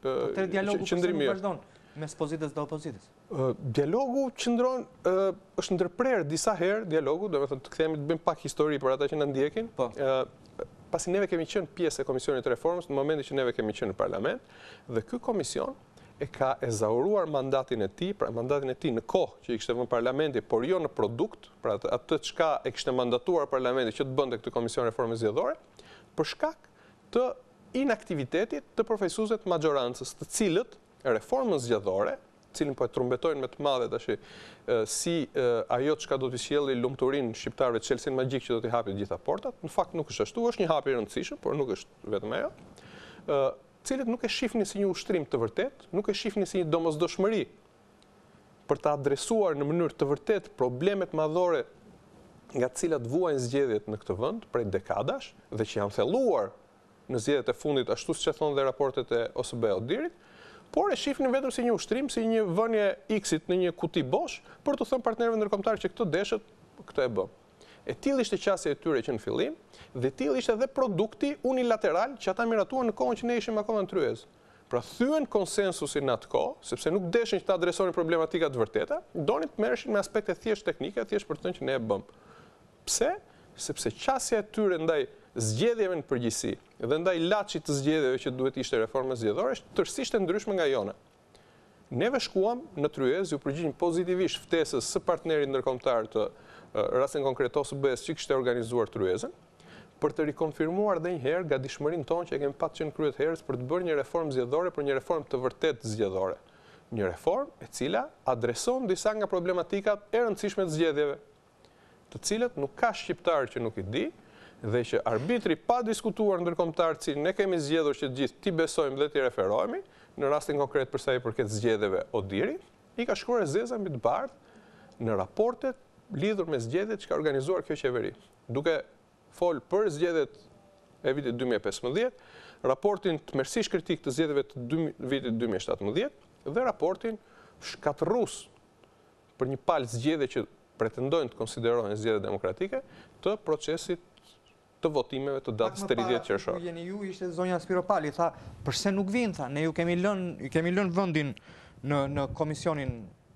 qëndrimi mes pozitës dhe opozitës. Dialogu qëndron, është ndërprer disa herë dialogu, domethënë të kthehemi të bëjmë pak histori për ata që na ndjekin. Pasi neve kemi qenë pjesë e Komisionit të Reformës në momentin që neve kemi qenë në parlament, dhe ky komision e ka ezauruar mandatin e tij, pra mandatin e tij në kohë që i kishte vënë parlamenti, por jo në produkt, pra atë çka e kishte mandatuar parlamenti që të bënte këtë komision reformës zgjedhore, për shkak të inaktivitetit të përfaqësuesve të majorancës, të cilët reformën zgjedhore, cilin po e trumbetojnë me të madhe tash si ajo çka do të sjellë lumturinë shqiptarëve, çelësin magjik që do t'i hapë të gjitha portat. Në fakt nuk është ashtu, është një hap i rëndësishëm, por nuk është vetëm ajo. Cilët nuk e shihnin si një ushtrim të vërtet, nuk e shihnin si një domosdoshmëri për të adresuar në mënyrë të vërtet problemet madhore nga të cilat vuajnë zgjedhjet në këtë vend prej dekadash dhe që janë thelluar në zgjedhjet e fundit, ashtu siç e thonë dhe raportet e OSBE-Odirit, por e shihnin vetëm si një ushtrim, si një vënie X-it në një kuti bosh për të thënë partnerëve ndërkombëtar që këtë deshet, këtë e bëm. E tillë ishte qasja e tyre që në fillim, dhe tillë ishte edhe produkti unilateral që ata miratuan në kohën që ne ishim akoma në tryezë. Pra thyen konsensusin në atë kohë, sepse nuk deshin që ta adresonin problematika të vërteta, donin të merreshin me aspekte thjesht teknike, thjesht për të thënë që ne e bëm. Pse? Sepse qasja e tyre ndaj zgjedhjeve në përgjithësi dhe ndaj laçit të zgjedhjeve që duhet ishte reforma zgjedhore është tërësisht e ndryshme nga jona. Neve shkuam në tryezë, ju përgjigjëm pozitivisht ftesës së partnerit ndërkombëtar të rastin konkret OSBE-s që kishte organizuar tryezën, për të rikonfirmuar edhe një herë gatishmërinë tonë që e kemi pasur që në kryet herës për të bërë një reformë zgjedhore, për një reformë të vërtet zgjedhore. Një reformë e cila adreson disa nga problematikat e rëndësishme të zgjedhjeve, të cilët nuk ka shqiptar që nuk i di, dhe që arbitri pa diskutuar ndërkombëtar, cilin ne kemi zgjedhur që të gjithë ti besojmë dhe ti referohemi, në rastin konkret për sa i përket zgjedhjeve Odiri, i ka shkruar zeza mbi të bardhë në raportet lidhur me zgjedhjet që ka organizuar kjo qeveri. Duke fol për zgjedhjet e vitit 2015, raportin tmerrësisht kritik të zgjedhjeve të vitit 2017 dhe raportin shkatërrues për një palë zgjedhje që pretendojnë të konsiderohen zgjedhje demokratike të procesit të votimeve të datës 30 qershor. Ku jeni ju ishte zonja Spiropali, tha, përse nuk vinë, tha, ne ju kemi lënë vendin në komisionin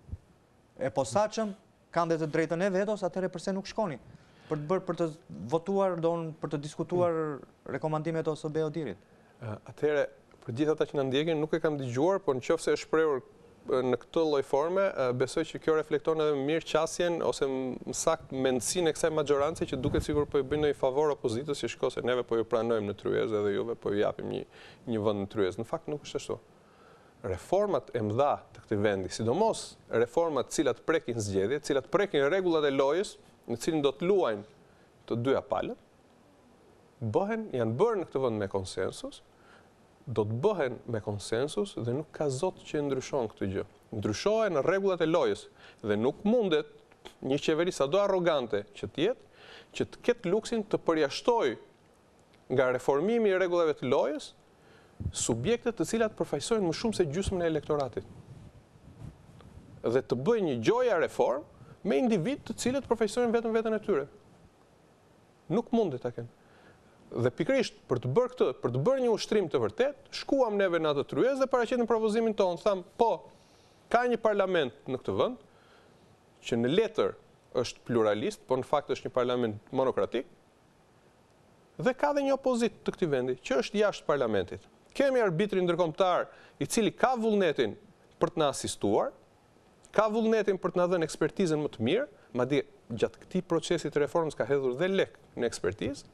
e posaçëm, kanë dhe të drejtën e vetos, atëherë përse nuk shkoni? Për të votuar, për të diskutuar rekomandimet OSBE-Odirit. Atëherë, për gjithë ata që na ndjekin, nuk e kam dëgjuar, por nëse është shprehur në këtë lloj forme, besoj që kjo reflekton edhe mirë qasjen ose më saktë mendësinë e kësaj majoranci që duket sikur po i bëjnë një favor opozitës që shko se neve po ju pranojmë në tryezë edhe juve po ju japim një vend në tryezë. Në fakt nuk është ashtu. Reformat e mëdha të këtij vendi, sidomos reformat të cilat prekin zgjedhjet, të cilat prekin rregullat e lojës, në cilin do të luajnë të dyja palët, janë bërë në këtë vend me konsensus, do të bëhen me konsensus dhe nuk ka zot që ndryshon këtë gjë. Ndryshohen rregullat e lojës dhe nuk mundet një qeveri sado arrogante që të ketë luksin të përjashtoj nga reformimi i rregullave të lojës subjektet të cilat përfaqësojnë më shumë se gjysmën e elektoratit. Dhe të bëjë një gjoja reform me individ të cilët përfaqësojnë vetëm veten e tyre. Nuk mundet ta kenë. Dhe pikërisht për të bërë këtë, për të bërë një ushtrim të vërtet, shkuam neve në atë tryezë dhe paraqitëm propozimin tonë, tham, po, ka një parlament në këtë vend që në letër është pluralist, por në fakt është një parlament monokratik, dhe ka dhe një opozit të këtij vendi, që është jashtë parlamentit. Kemi arbitrin ndërkombëtar i cili ka vullnetin për të na asistuar, ka vullnetin për të na dhënë ekspertizën më të mirë, madje gjatë këtij procesi të reformës ka hedhur dhe lek në ekspertizë,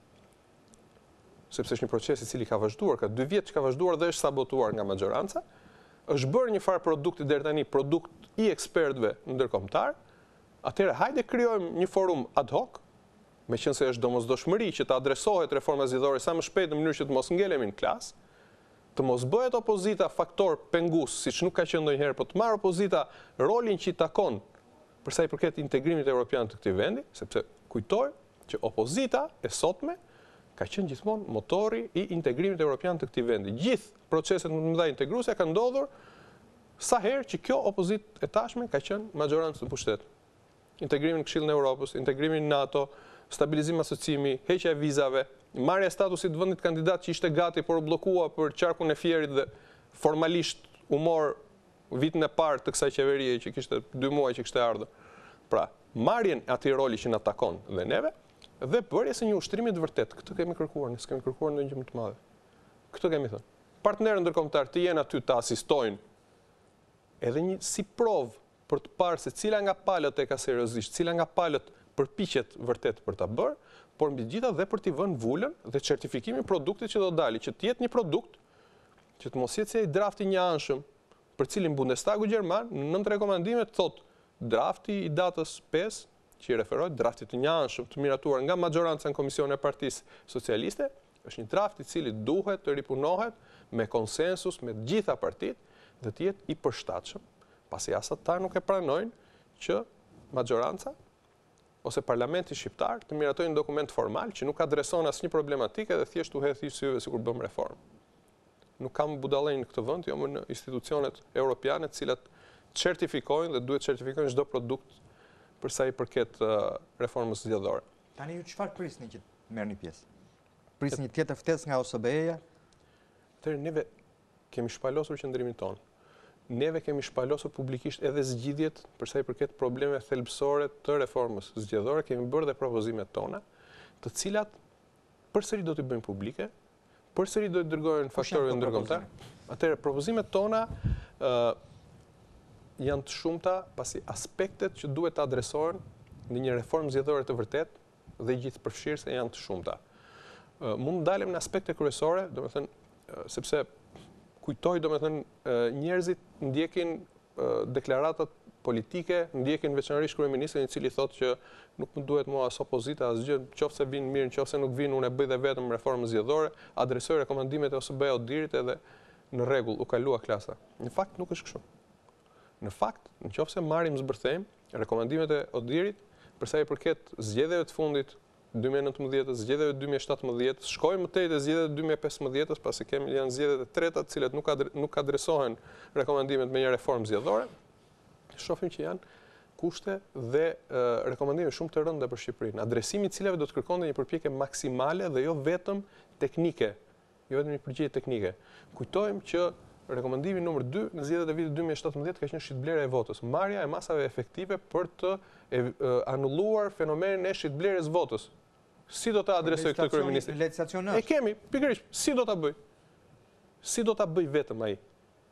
sepse është një proces i cili ka vazhduar, ka 2 vjet që ka vazhduar dhe është sabotuar nga majoranca, është bërë një farë produkti deri tani, produkt i ekspertëve ndërkombëtar, Atëherë, hajde krijojmë një forum ad hoc, meqense është domosdoshmëri që të adresohet reforma zgjedhore sa më shpejt në mënyrë që të mos ngelemi në klas, të mos bëhet opozita faktor pengus, siç nuk ka qenë ndonjëherë, por të marrë opozita rolin që i takon për sa i përket integrimit evropian të këtij vendi, sepse kujtoj që opozita e sotme ka qenë gjithmonë motori i integrimit evropian të këtij vendi. Gjithë proceset më të mëdha integruese kanë ndodhur sa herë që kjo opozitë e tashme ka qenë majorancë në pushtet. Integrimin në Këshillin e Evropës, integrimin në NATO, stabilizim asociimi, heqja e vizave, marrja e statusit të vendit kandidat që ishte gati por u bllokua për qarkun e Fierit dhe formalisht u mor vitin e parë të kësaj qeverie që kishte 2 muaj që kishte ardhur. Pra, marrjen e atij roli që na takon dhe neve dhe bërjes së një ushtrimi të vërtet. Këtë kemi kërkuar, ne s'kemi kërkuar ndonjë gjë më të madhe. Këtë kemi thënë. Partnerët ndërkombëtar të jenë aty të asistojnë edhe një si provë për të parë se cila nga palët e ka seriozisht, cila nga palët përpiqet vërtet për ta bërë, por mbi gjitha dhe për t'i vënë vulën dhe certifikimin produktit që do dali, që të jetë një produkt që të mos jetë si ai drafti një anshëm për cilin Bundestagu gjerman në 9 rekomandime thotë drafti i datës 5 që i referohet draftit të një anshëm të miratuar nga majoranca në Komisionin e Partisë Socialiste, është një draft i cili duhet të ripunohet me konsensus me të gjitha partitë dhe të jetë i përshtatshëm, pasi as ata nuk e pranojnë që majoranca ose parlamenti shqiptar të miratojnë një dokument formal që nuk adreson asnjë problematike dhe thjesht u hedh syve sikur bëm reformë. Nuk kam budallënj në këtë vend, jo më në institucionet europiane, të cilat certifikojnë dhe duhet certifikojnë çdo produkt për sa i përket reformës zgjedhore. Tani ju çfarë prisni që merrni pjesë? Prisni një tjetër ftesë nga OSBE-ja? Neve kemi shpalosur qëndrimin tonë. Neve kemi shpalosur publikisht edhe zgjidhjet për sa i përket problemeve thelbësore të reformës zgjedhore, kemi bërë dhe propozimet tona, të cilat përsëri do t'i bëjmë publike, përsëri do t'i dërgojnë faktorëve ndërkombëtar. Atëherë propozimet tona janë të shumta, pasi aspektet që duhet të adresohen në një reformë zgjedhore të vërtet dhe gjithëpërfshirëse janë të shumta. Mund ndalem në aspekte kryesore, domethënë sepse kujtoj, domethënë njerëzit ndjekin deklaratat politike, ndjekin veçanërisht kryeministrin i cili thotë që nuk më duhet mua as opozita as gjë, nëse vinë mirë, nëse nuk vinë, unë e bëj dhe vetëm reformën zgjedhore, adresoj rekomandimet e OSBE Odirit edhe në rregull, u kalua klasa. Në fakt nuk është kështu. Në fakt, nëse marrim zbërthejmë rekomandimet e Odirit për sa i përket zgjedhjeve të fundit 2019, zgjedhjeve 2017, shkojmë më tej te zgjedhjet 2015, pasi janë zgjedhjet e treta të cilat nuk adresohen rekomandimet me një reformë zgjedhore, shohim që janë kushte dhe rekomandime shumë të rënda për Shqipërinë. Adresimi i cilave do të kërkonte një përpjekje maksimale dhe jo vetëm teknike, jo vetëm një përgjigje teknike. Kujtojmë që rekomandimi numër 2 në zgjedhjet e vitit 2017 ka qenë shitblerja e votës, marrja e masave efektive për të anulluar fenomenin e shitblerjes votës. Si do ta adresoj këtë kryeministri? Legislacionisht. E kemi, pikërisht, si do ta bëj? Si do ta bëj vetëm ai?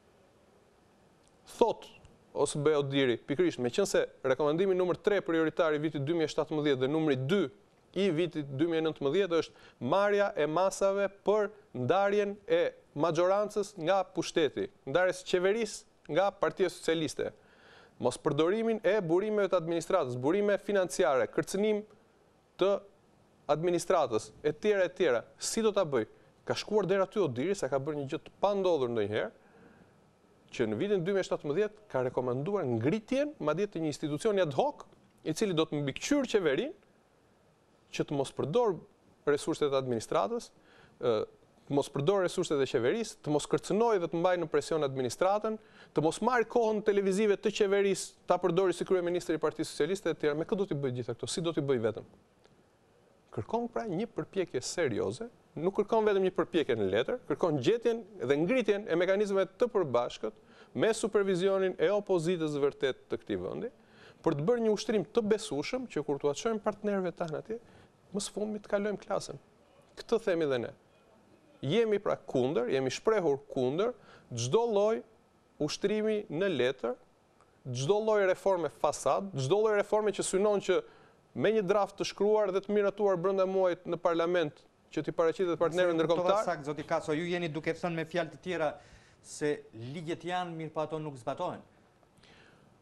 Thot OSBE Odiri, pikërisht, meqense rekomandimi numër 3 prioritar i vitit 2017 dhe numri 2 i vitit 2019 është marrja e masave për ndarjen e majorancës nga pushteti, ndarjes qeverisë nga Partia Socialiste, mos përdorimin e burimeve të administratës, burime financiare, kërcënim të administratës, etj. Si do ta bëj? Ka shkuar deri aty Odiri, sa ka bërë një gjë të pandodhur ndonjëherë, që në vitin 2017 ka rekomanduar ngritjen madje të një institucioni ad hoc, i cili do të mbikëqyr qeverinë që të mos përdor resurset e administratës, të mos përdor resurset e qeverisë, të mos kërcënojë dhe të mbajë në presion administratën, të mos marrë kohën televizive të qeverisë, ta përdori si kryeministri i Partisë Socialiste etj. Me këtë do t'i bëj gjitha këto, si do t'i bëj vetëm? Kërkon pra një përpjekje serioze, nuk kërkon vetëm një përpjekje në letër, kërkon gjetjen dhe ngritjen e mekanizmeve të përbashkët me supervizionin e opozitës vërtet të këtij vendi, për të bërë një ushtrim të besueshëm që kur t'u çojmë partnerëve tanë atje, më së fundmi të kalojmë klasën. Këtë themi dhe ne. Jemi pra kundër, jemi shprehur kundër çdo lloj ushtrimi në letër, çdo lloj reforme fasad, çdo lloj reforme që synon që me një draft të shkruar dhe të miratuar brenda muajit në parlament që t'i paraqitet partnerëve ndërkombëtar. Sakt, zoti Kaso, ju jeni duke thënë me fjalë të tjera se ligjet janë, mirë po ato nuk zbatohen.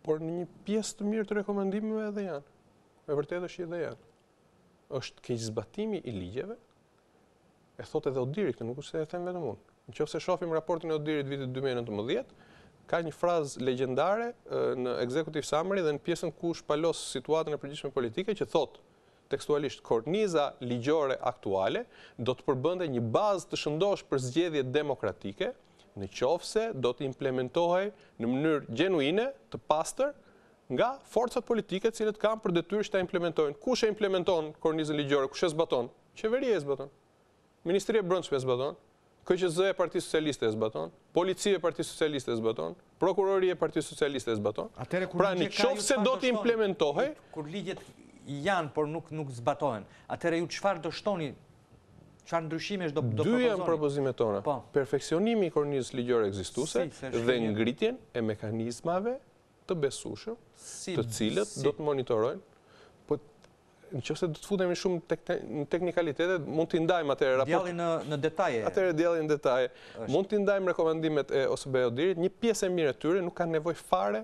por në një pjesë të mirë të rekomandimeve edhe janë. E vërtet është edhe janë. Është keqzbatimi i ligjeve, e thot edhe Odiri, këtë nuk është se e them vetëm unë. Nëse shohim raportin e Odirit vitit 2019, ka një frazë legjendare në executive summary dhe në pjesën ku shpalos situatën e përgjithshme politike që thot tekstualisht, korniza ligjore aktuale do të përbënte një bazë të shëndosh për zgjedhje demokratike, në qofse do të implementohej në mënyrë gjenuine, të pastër, nga forcat politike cilët kanë për detyrë që ta implementojnë. Kush e implementon kornizën ligjore, kush e zbaton? Qeveria e zbaton. Ministria e Brendshme e zbaton. KQZ e Partisë Socialiste e zbaton, Policia e Partisë Socialiste e zbaton, Prokuroria e Partisë Socialiste e zbaton. Pra në qofse do të implementohej, kur ligjet janë por nuk zbatohen, atëherë ju çfarë do shtoni? Çfarë ndryshimesh do propozoni? Dy janë propozimet tona. Perfeksionimi i kornizës ligjore ekzistuese dhe ngritjen e mekanizmave të besueshëm, të cilët do të monitorojnë. Nëse do të futemi shumë në teknikalitete, mund t'i ndajmë atëherë raport. Djallin në detaje. Atëherë djallin në detaje. Mund t'i ndajmë rekomandimet e OSB Odirit, një pjesë e mirë e tyre nuk kanë nevojë fare,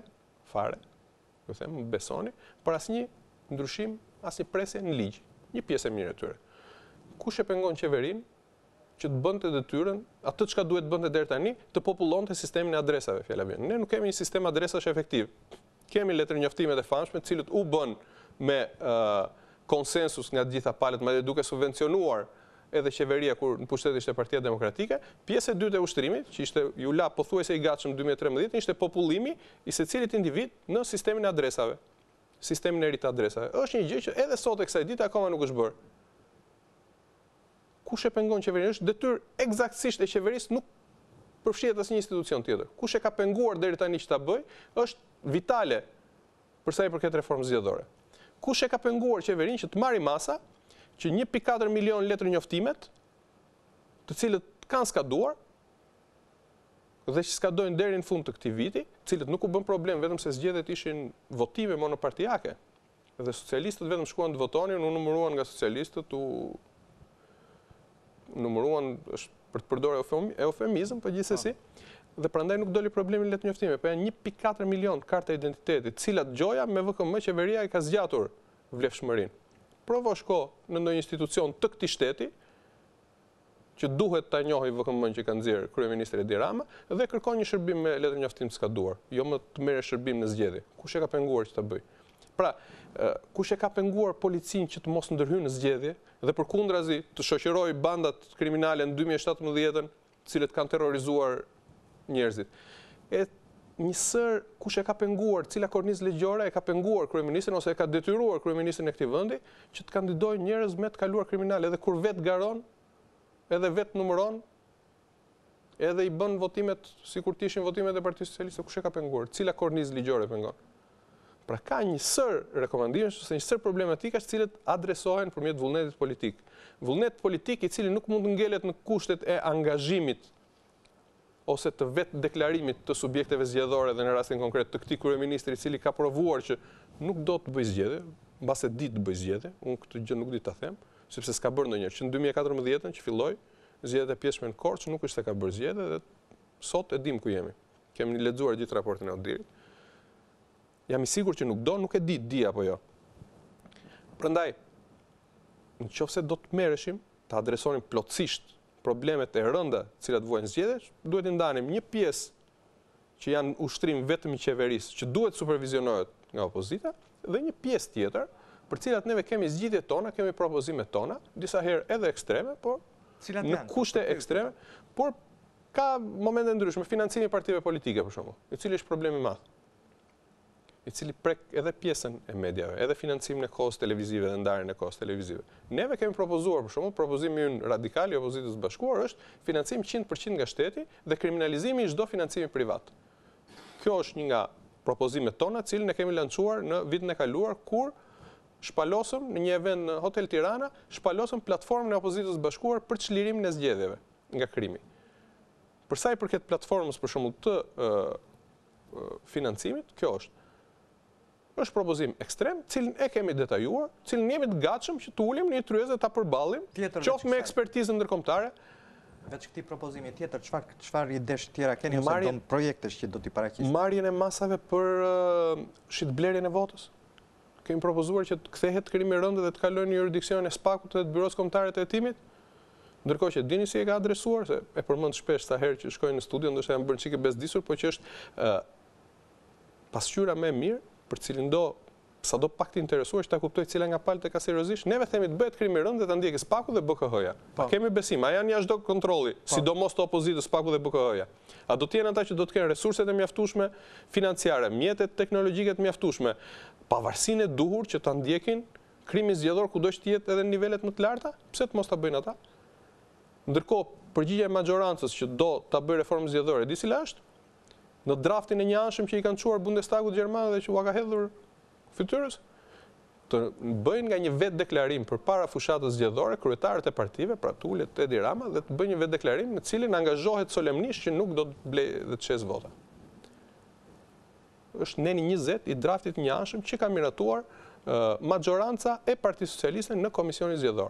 do them, besoni, për asnjë ndryshim, asnjë presje në ligj. Një pjesë e mirë e tyre. Kush e pengon qeverinë që të bënte detyrën, atë çka duhet bënte deri tani, të popullonte sistemin e adresave, fjala vjen. Ne nuk kemi një sistem adresash efektiv. Kemi letër njoftimet e famshme, të cilët u bën me konsensus nga gjitha palët, madje duke subvencionuar edhe qeveria kur në pushtet ishte Partia Demokratike. Pjesë e dytë e ushtrimit, që ishte ju la pothuajse i gatshëm 2013, ishte popullimi i secilit individ në sistemin e adresave. Sistemin e ri të adresave. Është një gjë që edhe sot e kësaj dite akoma nuk është bërë. Kush e pengon qeverinë? Është detyrë eksaktësisht e qeverisë, nuk përfshihet asnjë institucion tjetër. Kush e ka penguar deri tani që ta bëj, është vitale për sa i përket reformës zgjedhore. Kush e ka penguar qeverinë që të marrë masa që 1.4 milion letër njoftimet, të cilët kanë skaduar dhe që skadojnë deri në fund të këtij viti, të cilët nuk u bën problem vetëm se zgjedhjet ishin votime monopartiake. Dhe socialistët vetëm shkuan të votonin, u numëruan nga socialistët, për të përdorur eufemizëm, por gjithsesi. Dhe prandaj nuk doli problemi letë njoftime, po janë 1.4 milion karta identiteti, cilat gjoja me VKM qeveria i ka zgjatur vlefshmërinë. Provo shko në ndonjë institucion të këtij shteti, që duhet ta njohë VKM që ka nxjerr kryeministri Edi Rama, dhe kërkon një shërbim me letër njoftim të skaduar, jo më të merrë shërbim në zgjedhje. Kush e ka penguar që ta bëj? Pra, kush e ka penguar policinë që të mos ndërhyjë në zgjedhje dhe përkundrazi të shoqërojë bandat kriminale në 2017-ën, të cilët kanë terrorizuar njerëzit. Kush e ka penguar, cila kornizë ligjore e ka penguar kryeministrin ose e ka detyruar kryeministrin e këtij vendi që të kandidojnë njerëz me të kaluar kriminale, edhe kur vetë garon, edhe vetë numëron, edhe i bën votimet sikur të ishin votimet e Partisë Socialiste, kush e ka penguar, cila kornizë ligjore pengon. Pra ka një sër rekomandimesh ose një sër problematikash të cilët adresohen përmjet vullnetit politik. Vullnet politik i cili nuk mund të ngelet në kushtet e angazhimit ose të vetë deklarimit të subjekteve zgjedhore dhe në rastin konkret të këtij kryeministri i cili ka provuar që nuk do të bëj zgjedhje, mbase di të bëj zgjedhje, unë këtë gjë nuk di ta them, sepse s'ka bërë ndonjëherë. Që në 2014 që filloi zgjedhjet e pjesshme në Korçë nuk është se ka bërë zgjedhje dhe sot e dim ku jemi. Kemi lexuar gjithë raportin e Odirit. Jam i sigurt që nuk do, nuk e di apo jo. Prandaj, nëse do të merreshim, të adresonim plotësisht problemet e rënda cilat vuajnë zgjedhje, duhet të ndanim një pjesë që janë ushtrim vetëm i qeverisë, që duhet supervizionohet nga opozita, dhe një pjesë tjetër, për cilat neve kemi zgjidhjet tona, kemi propozimet tona, disa herë edhe ekstreme, por në kushte ekstreme, por ka momente ndryshme, financimi i partive politike për shembull, i cili është problem i madh, i cili prek edhe pjesën e mediave, edhe financimin e kohës televizive dhe ndarjen e kohës televizive. Neve kemi propozuar, për shembull, propozimi ynë radikal i opozitës së bashkuar është financim 100% nga shteti dhe kriminalizimi i çdo financimi privat. Kjo është një nga propozimet tona, të cilën e kemi lançuar në vitin e kaluar kur shpalosëm në një event në Hotel Tirana, shpalosëm platformën e opozitës së bashkuar për çlirimin e zgjedhjeve nga krimi. Për sa i përket platformës për shembull të financimit, kjo është propozim ekstrem, cilin e kemi detajuar, cilin jemi të gatshëm që të ulim një tryezë dhe ta përballim, qoftë me ekspertizën ndërkombëtare, Veç këtij propozimi tjetër, çfarë idesh tjera keni ose do projektesh që do t'i paraqisni? Marrjen e masave për shitblerjen e votës. Kemi propozuar që të kthehet krimi i rëndë dhe të kalojë në jurisdiksionin e SPAK-ut dhe të Byros Kombëtare të Hetimit. Ndërkohë që dini si e ka adresuar, se e përmend shpesh sa herë që shkojnë në studio, ndoshta janë bërë çike bezdisur, por që është pasqyra më e mirë për cilin sado pak të interesuar që ta kuptoj cila nga palët e ka seriozisht, neve themi të bëhet krimi i rëndë dhe ta ndjekë SPAK-u dhe BKH-ja. A kemi besim, a janë jashtë kontrolli, sidomos të opozitës SPAK-u dhe BKH-ja. A do të jenë ata që do të kenë resurset e mjaftueshme financiare, mjetet teknologjike të mjaftueshme, pavarësinë e duhur që ta ndjekin krimin zgjedhor kudo që jetë edhe në nivelet më të larta? Pse të mos ta bëjnë ata? Ndërkohë, përgjigjja e majorancës që do ta bëjë reformën zgjedhore, di cila është? Në draftin e një anshëm që i kanë çuar Bundestagut gjerman dhe që u ka hedhur fytyrës, të bëjnë nga një vetë deklarim përpara fushatës zgjedhore, kryetarët e partive, pra Tulet, Edi Rama, dhe të bëjnë një vetë deklarim në cilin angazhohet solemnisht që nuk do të blej dhe të çes vota. Është neni 20 i draftit një anshëm që ka miratuar majoranca e Partisë Socialiste në Komisionin Zgjedhor.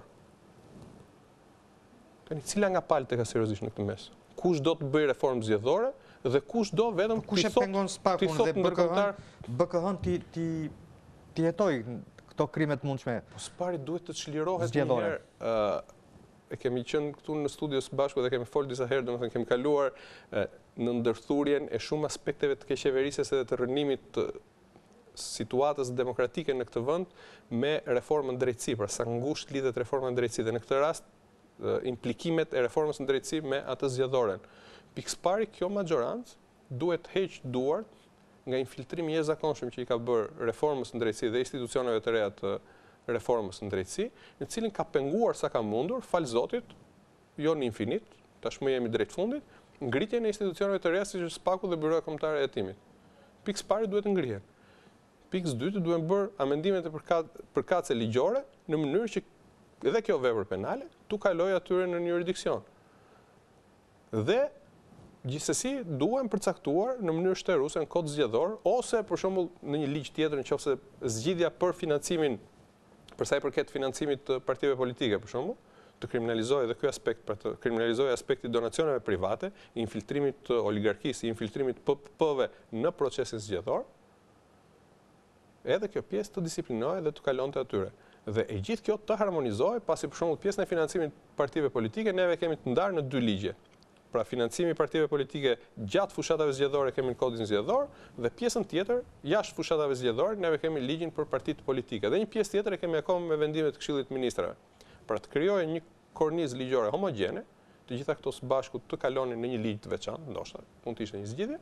Tani cila nga palët e ka seriozisht në këtë mes? Kush do të bëjë reformë zgjedhore dhe kush do vetëm kush e pengon SPAK-un dhe BKH-n ti jetoj këto krimet mundshme. Po SPAR-i duhet të çlirohet një herë. E kemi qenë këtu në studio së bashku dhe kemi folur disa herë, domethënë kemi kaluar në ndërthurjen e shumë aspekteve të keqeverisjes edhe të rënimit të situatës demokratike në këtë vend me reformën drejtësi, pra sa ngushtë lidhet reforma në drejtësi dhe në këtë rast implikimet e reformës në drejtësi me atë zgjedhoren. Pikëspari, kjo majorancë duhet heq duart nga infiltrimi i jashtëzakonshëm që i ka bërë reformës në drejtësi dhe institucioneve të reja të reformës në drejtësi, në cilin ka penguar sa ka mundur, falë Zotit, jo në infinit, tashmë jemi drejt fundit, ngritjen e institucioneve të reja siç është SPAK-u dhe Byroja Kombëtare e Hetimit. Pikëspari duhet ngrihen. Pikës dytë duhen bërë amendimet e përkatëse ligjore në mënyrë që edhe kjo vepër penale tu kalojë atyre në një jurisdiksion. Dhe gjithsesi duhen përcaktuar në mënyrë shtërruese në kod zgjedhor ose për shembull në një ligj tjetër nëse zgjidhja për financimin për sa i përket financimit të partive politike për shembull, të kriminalizojë edhe ky aspekt, për të kriminalizojë aspekti donacioneve private, infiltrimit të oligarkisë, infiltrimit PP-ve në procesin zgjedhor. Edhe kjo pjesë të disiplinohej dhe të kalonte atyre. Dhe e gjithë kjo të harmonizohej pasi për shembull pjesën e financimit të partive politike neve kemi të ndarë në dy ligje. Pra financimi i partive politike gjatë fushatave zgjedhore kemi në kodin zgjedhor dhe pjesën tjetër jashtë fushatave zgjedhore neve kemi ligjin për partitë politike. Dhe një pjesë tjetër e kemi akoma me vendimet të Këshillit të Ministrave. Pra të krijojë një kornizë ligjore homogjene, të gjitha këto së bashku të kalonin në një ligj të veçantë, ndoshta mund të ishte një zgjidhje,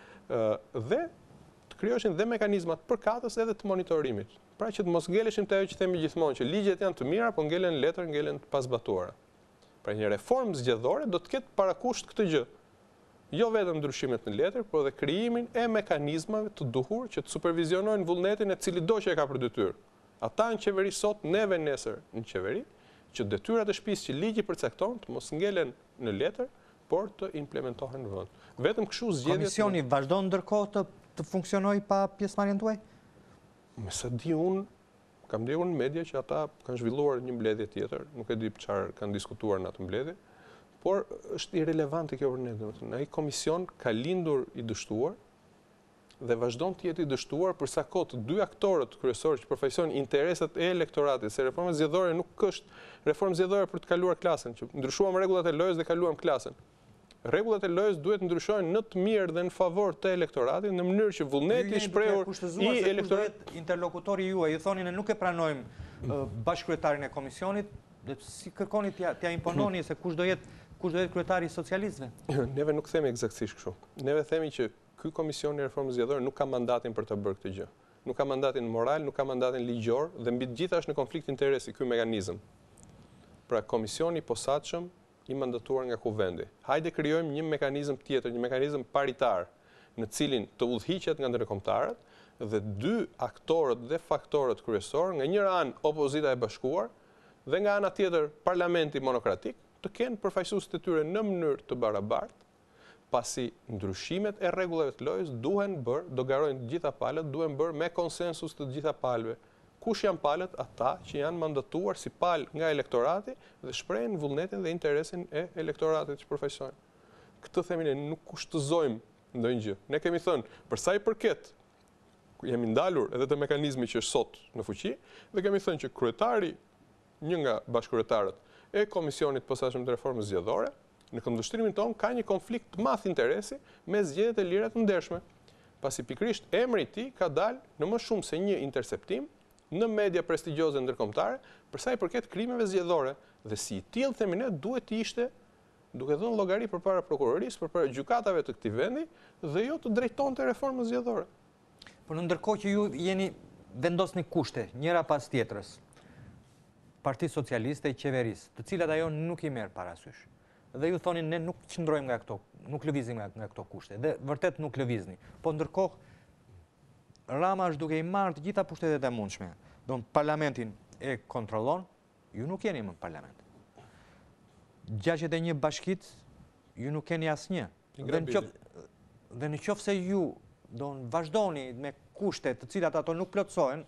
dhe të krijoheshin dhe mekanizmat përkatës edhe të monitorimit. Pra që të mos ngeleshim te ajo që themi gjithmonë që ligjet janë të mira, por ngelen letër, ngelen të pazbatuara. Pra një reformë zgjedhore do të ketë parakusht këtë gjë. Jo vetëm ndryshimet në letër, por edhe krijimin e mekanizmave të duhur që të supervizionojnë vullnetin e cili do që e ka për detyrë. Ata në qeveri sot, neve nesër në qeveri, që detyrat e shtëpisë që ligji përcakton të mos ngelen në letër, por të implementohen në vend. Vetëm kështu zgjedhjet. Komisioni vazhdon ndërkohë të funksionojë pa pjesëmarrjen tuaj? Me sa di unë, kam ndjekur në media që ata kanë zhvilluar një mbledhje tjetër, nuk e di çfarë kanë diskutuar në atë mbledhje, por është irelevante kjo për ne, domethënë. Ai komision ka lindur i dështuar dhe vazhdon të jetë i dështuar për sa kohë të dy aktorët kryesorë që përfaqësojnë interesat e elektoratit, se reforma zgjedhore nuk është reformë zgjedhore për të kaluar klasën, që ndryshuam rregullat e lojës dhe kaluam klasën. Rregullat e lojës duhet ndryshojnë në të mirë dhe në favor të elektoratit në mënyrë që vullneti i shprehur i elektoratit. Interlokutori juaj ju thonin ne nuk e pranojmë bashkëkryetarin e komisionit, dhe si kërkoni t'ja impononi se kush do jetë kryetari i socialistëve? Neve nuk themi eksaktësisht kështu. Neve themi që ky komision i reformës zgjedhore nuk ka mandatin për të bërë këtë gjë. Nuk ka mandatin moral, nuk ka mandatin ligjor dhe mbi të gjitha është në konflikt interesi ky mekanizëm. Pra komisioni i posaçëm i mandatuar nga kuvendi. Hajde krijojmë një mekanizëm tjetër, një mekanizëm paritar, në cilin të udhëhiqet nga ndërkombëtarët dhe dy aktorët dhe faktorët kryesorë, nga njëra anë opozita e bashkuar dhe nga ana tjetër parlamenti monokratik, të kenë përfaqësuesit e tyre në mënyrë të barabartë, pasi ndryshimet e rregullave të lojës duhen bërë, do garojnë të gjitha palët, duhen bërë me konsensus të gjitha palëve. kush janë palët? Ata që janë mandatuar si palë nga elektorati dhe shprehin vullnetin dhe interesin e elektoratit që përfaqësojnë. Këtë themi ne, nuk kushtëzojmë ndonjë gjë. Ne kemi thënë, për sa i përket, jemi ndalur edhe te mekanizmi që është sot në fuqi, dhe kemi thënë që kryetari, një nga bashkëkryetarët e Komisionit të Posaçëm të Reformës Zgjedhore, në këndvështrimin tonë ka një konflikt të madh interesi me zgjedhjet e lira të ndershme. Pasi pikërisht emri i tij ka dalë në më shumë se një interceptim në media prestigjioze ndërkombëtare për sa i përket krimeve zgjedhore, dhe si i tillë themi ne duhet të ishte duke dhënë llogari përpara prokurorisë, përpara gjykatave të këtij vendi dhe jo të drejtonte reformën zgjedhore. Por në ndërkohë që ju jeni vendosni kushte njëra pas tjetrës, Parti Socialiste i qeverisë, të cilat ajo nuk i merr parasysh. Dhe ju thoni ne nuk qëndrojmë nga këto, nuk lëvizim nga këto kushte. Dhe vërtet nuk lëvizni. Po ndërkohë Rama është duke i marrë të gjitha pushtetet e mundshme. Do parlamentin e kontrollon, ju nuk jeni më në parlament. 61 bashkit, ju nuk keni asnjë. Dhe në qoftë se ju do në vazhdoni me kushte të cilat ato nuk plotësohen,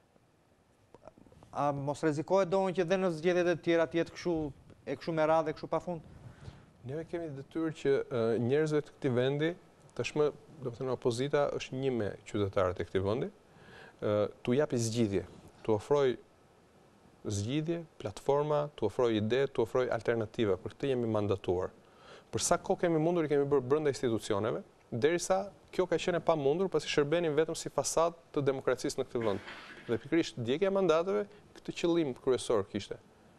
a mos rrezikohet domun që dhe në zgjedhjet e tjera të jetë kështu me radhë e kështu pafund? Neve kemi detyrë që njerëzve të këtij vendi, tashmë do të thënë opozita është një me qytetarët e këtij vendi, t'u japi zgjidhje, t'u ofroj zgjidhje, platforma, t'u ofroj ide, t'u ofroj alternativa. Për këtë jemi mandatuar. Për sa kohë kemi mundur, i kemi bërë brenda institucioneve, derisa kjo ka qenë e pamundur, pasi shërbenin vetëm si fasadë të demokracisë në këtë vend. Dhe pikërisht ndjekja e mandateve këtë qëllim kryesor kishte.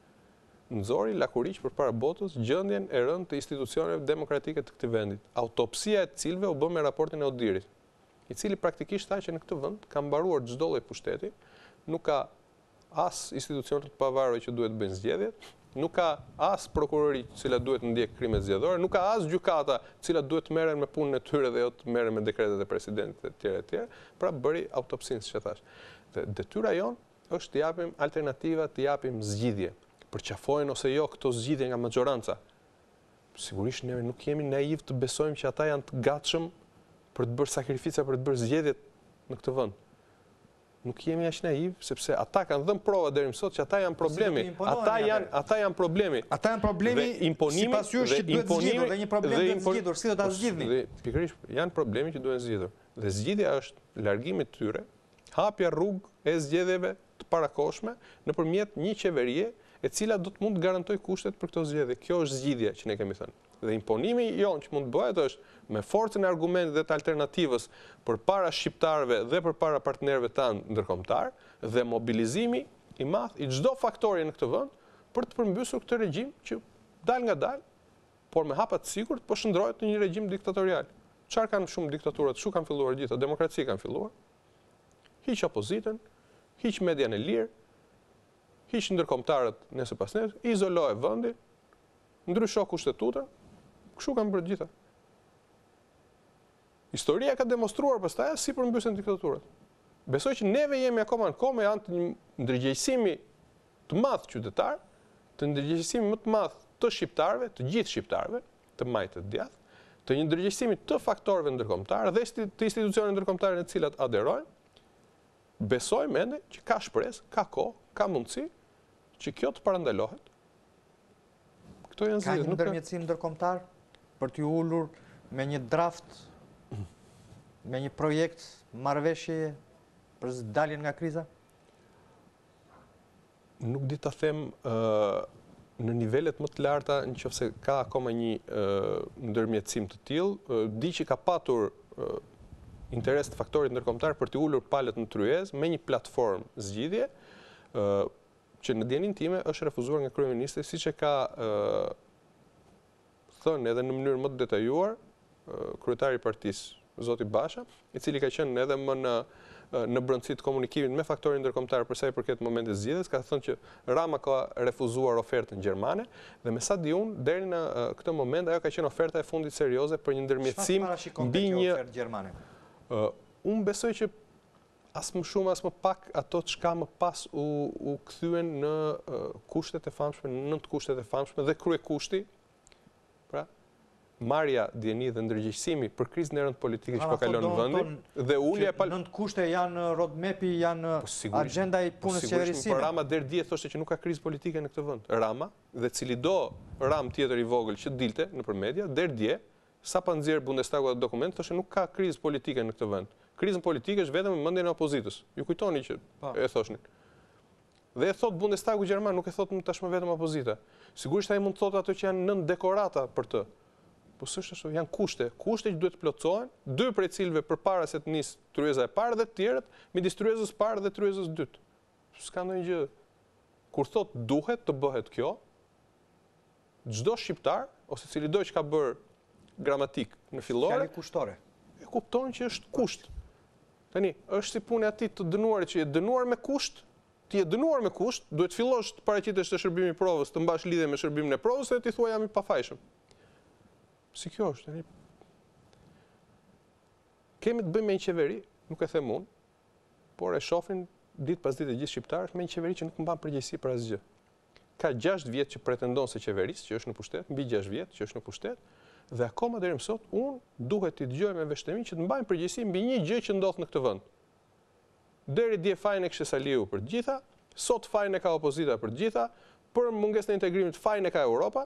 Nxori lakuriq përpara botës gjendjen e rëndë të institucioneve demokratike të këtij vendi. Autopsia e cilëve u bë me raportin e Odirit, i cili praktikisht tha që në këtë vend ka mbaruar çdo lloj pushteti, nuk ka as institucione të pavarura që duhet të bëjnë zgjedhjet, nuk ka as prokurori të cilat duhet të ndjek krimet zgjedhore, nuk ka as gjykata të cilat duhet të merren me punën e tyre dhe jo të merren me dekretet e presidentit etj. Pra bëri autopsinë, siç e thash. Dhe detyra jonë është të japim alternativa, të japim zgjidhje. Përqafojnë ose jo këto zgjidhje nga maxhoranca. Sigurisht ne nuk jemi naiv të besojmë që ata janë të gatshëm për të bërë sakrifica, për të bërë zgjedhjet në këtë vend. Nuk jemi aq naiv, sepse ata kanë dhënë prova deri më sot që ata janë problemi. Ata janë problemi. Ata janë problemi sipas jush që duhet zgjidhur dhe një problem duhet zgjidhur, si do ta zgjidhni? Dhe pikërisht janë problemi që duhen zgjidhur. Dhe zgjidhja është largimi i tyre, hapja rrugë e zgjedhjeve të parakohshme nëpërmjet një qeverie e cila do të mund të garantoj kushtet për këto zgjedhje. Kjo është zgjidhja që ne kemi thënë. Dhe imponimi jonë që mund të bëhet është me forcën e argumentit dhe të alternativës përpara shqiptarëve dhe përpara partnerëve tanë ndërkombëtar dhe mobilizimi i madh i çdo faktori në këtë vend për të përmbysur këtë regjim që dal nga dal, por me hapa të sigurt po shndrohet në një regjim diktatorial. Çfarë kanë shumë diktaturat, çu kanë filluar gjitha, demokraci kanë filluar. Hiq opozitën, hiq median e lirë, hiq ndërkombëtarët nesër pas nesër, izoloje vendin, ndrysho kushtetutën, kështu kanë bërë gjitha. Historia ka demonstruar pastaj si përmbysen diktaturat. Besoj që neve jemi akoma në kohë me anë të një ndërgjegjësimi të madh qytetar, të ndërgjegjësimi më të madh të shqiptarëve, të gjithë shqiptarëve, të majtë të djathtë, të një ndërgjegjësimi të faktorëve ndërkombëtar dhe të institucioneve ndërkombëtare në të cilat aderojnë. Besojmë ende që ka shpresë, ka kohë, ka mundësi që kjo të parandalohet. Këto janë zgjidhje. Ka një ndërmjetësim ndërkombëtar për t'ju ulur me një draft, me një projekt marrëveshje për daljen nga kriza? Nuk di ta them në nivelet më të larta nëse ka akoma një ndërmjetësim të tillë. Di që ka patur interes të faktorit ndërkombëtar për t'i ulur palët në tryezë me një platformë zgjidhje që në dijenin time është refuzuar nga kryeministri, siç e ka thënë edhe në mënyrë më të detajuar kryetari i partisë Zoti Basha, i cili ka qenë edhe më në brendësi të komunikimit me faktorin ndërkombëtar për sa i përket momentit zgjedhjes, ka thënë që Rama ka refuzuar ofertën gjermane dhe me sa di unë deri në këtë moment ajo ka qenë oferta e fundit serioze për një ndërmjetësim mbi një ofertë gjermane. Unë besoj që as më shumë as më pak ato çka më pas u kthyen në kushtet e famshme, në kushtet e famshme dhe kryekushti, pra marrja dieni dhe ndërgjegjësimi për krizën e rëndë politike që po kalon në vendin dhe ulja e Nënt kushte janë roadmap-i, janë agenda i punës qeverisime. Por Rama deri dje thoshte që nuk ka krizë politike në këtë vend. Rama dhe cili do Ram tjetër i vogël që dilte nëpër media deri dje sa pa nxjerr Bundestagu atë dokument thoshte nuk ka krizë politike në këtë vend. Krizën politike është vetëm në mendjen e opozitës. Ju kujtoni që e thoshnin. Dhe e thot Bundestagu gjerman, nuk e thot tashmë vetëm opozita. Sigurisht ai mund të thotë ato që janë nën dekorata për të. Po s'është ashtu, janë kushte që duhet të plotësohen, dy prej cilëve përpara se të nisë tryeza e parë dhe të tjerët, midis tryezës parë dhe tryezës dytë. S'ka ndonjë gjë. Kur thot duhet të bëhet kjo, çdo shqiptar ose cili do që ka bërë gramatik në fillore, Fjali kushtore. E kupton që është kusht. Tani, është si punë e atij të dënuarit që je dënuar me kusht, ti je dënuar me kusht, duhet fillosh të paraqitesh te shërbimi i provës, të mbash lidhje me shërbimin e provës dhe ti thua jam i pafajshëm. Si kjo është? Tani, kemi të bëjmë me një qeveri, nuk e them unë, por e shohin ditë pas dite gjithë shqiptarët me një qeveri që nuk mban përgjegjësi për asgjë. Ka 6 vjet që pretendon se qeverisë, që është në pushtet, mbi 6 vjet që është në pushtet, dhe akoma deri më sot unë duhet t'i dëgjoj me vështëmi që të mbajnë përgjegjësi mbi një gjë që ndodh në këtë vend. Deri dje fajin e kishte Saliu për të gjitha, sot fajin e ka opozita për të gjitha, për mungesën e integrimit fajin e ka Europa.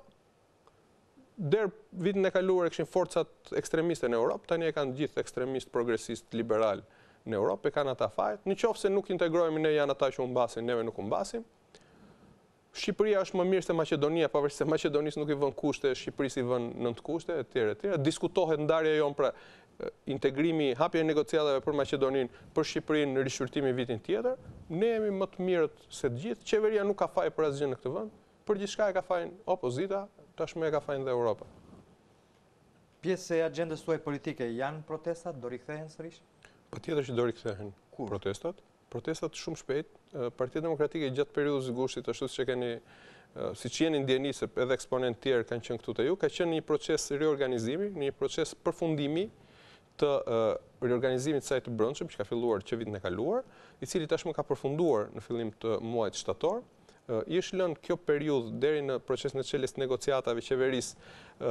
Deri vitin e kaluar kishin forcat ekstremiste në Europë, tani e kanë gjithë ekstremist, progresist, liberal në Europë, e kanë ata fajt. Nëse nuk integrohemi ne janë ata që u mbasin, neve nuk u mbasim. Shqipëria është më mirë se Maqedonia, pavarësisht se Maqedonisë nuk i vën kushte, Shqipërisë i vën 9 kushte, etj. Diskutohet ndarja jonë pra integrimi, hapja e negociatave për Maqedoninë, për Shqipërinë në rishqyrtimi vitin tjetër. Ne jemi më të mirët se të gjithë. Qeveria nuk ka faj për asgjë në këtë vend. Për gjithçka e ka fajin opozita, tashmë e ka fajin dhe Europa. Pjesë e agjendës tuaj politike janë protestat, do rikthehen sërish? Patjetër që do rikthehen protestat. Protestat shumë shpejt. Partia Demokratike gjatë periudhës së Gushtit, ashtu siç e keni, siç jeni ndjeni se edhe eksponentë tjerë kanë qenë këtu te ju, ka qenë një proces riorganizimi, një proces përfundimi të riorganizimit të saj të brendshëm që ka filluar që vitin e kaluar, i cili tashmë ka përfunduar në fillim të muajit shtator. I është lënë kjo periudhë deri në procesin e çeljes negociatave qeverisë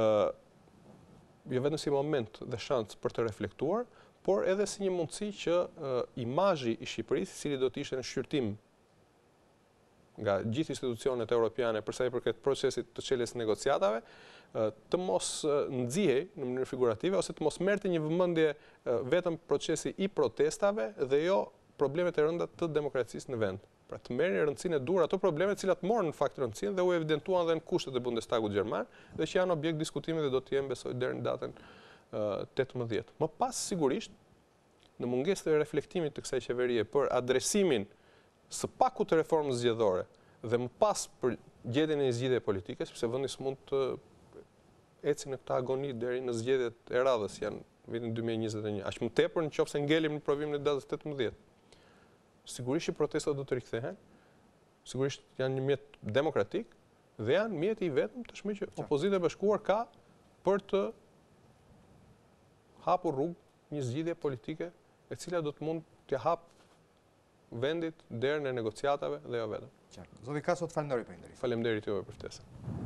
jo vetëm si moment dhe shans për të reflektuar, por edhe si një mundësi që imazhi i Shqipërisë, i cili do të ishte në shqyrtim nga gjithë institucionet europiane për sa i përket procesit të çeljes negociatave, të mos nxihej në mënyrë figurative ose të mos merrte një vëmendje vetëm procesi i protestave dhe jo problemet e rënda të demokracisë në vend. Pra të merrni rëndësinë e dur ato probleme të cilat morën në fakt rëndësinë dhe u evidentuan edhe në kushtet e Bundestagut gjerman dhe që janë objekt diskutimi dhe do të jenë besoj deri në datën 18. Më pas sigurisht në mungesë të reflektimit të kësaj qeverie për adresimin së pakut të reformës zgjedhore dhe më pas për gjetjen e një zgjidhje politike, sepse vendi s'mund të ecë në këtë agoni deri në zgjedhjet e radhës janë vitin 2021. Aq më tepër nëse ngelim në provimin e datës 18. Sigurisht që protestat do të rikthehen, sigurisht janë një mjet demokratik dhe janë mjeti i vetëm tashmë që opozita e bashkuar ka për të hapur rrugë një zgjidhje politike e cila do të mund të hap vendit derën e negociatave dhe jo vetëm. Zoti Kaso, të falenderoj për intervistë. Faleminderit juve për ftesën.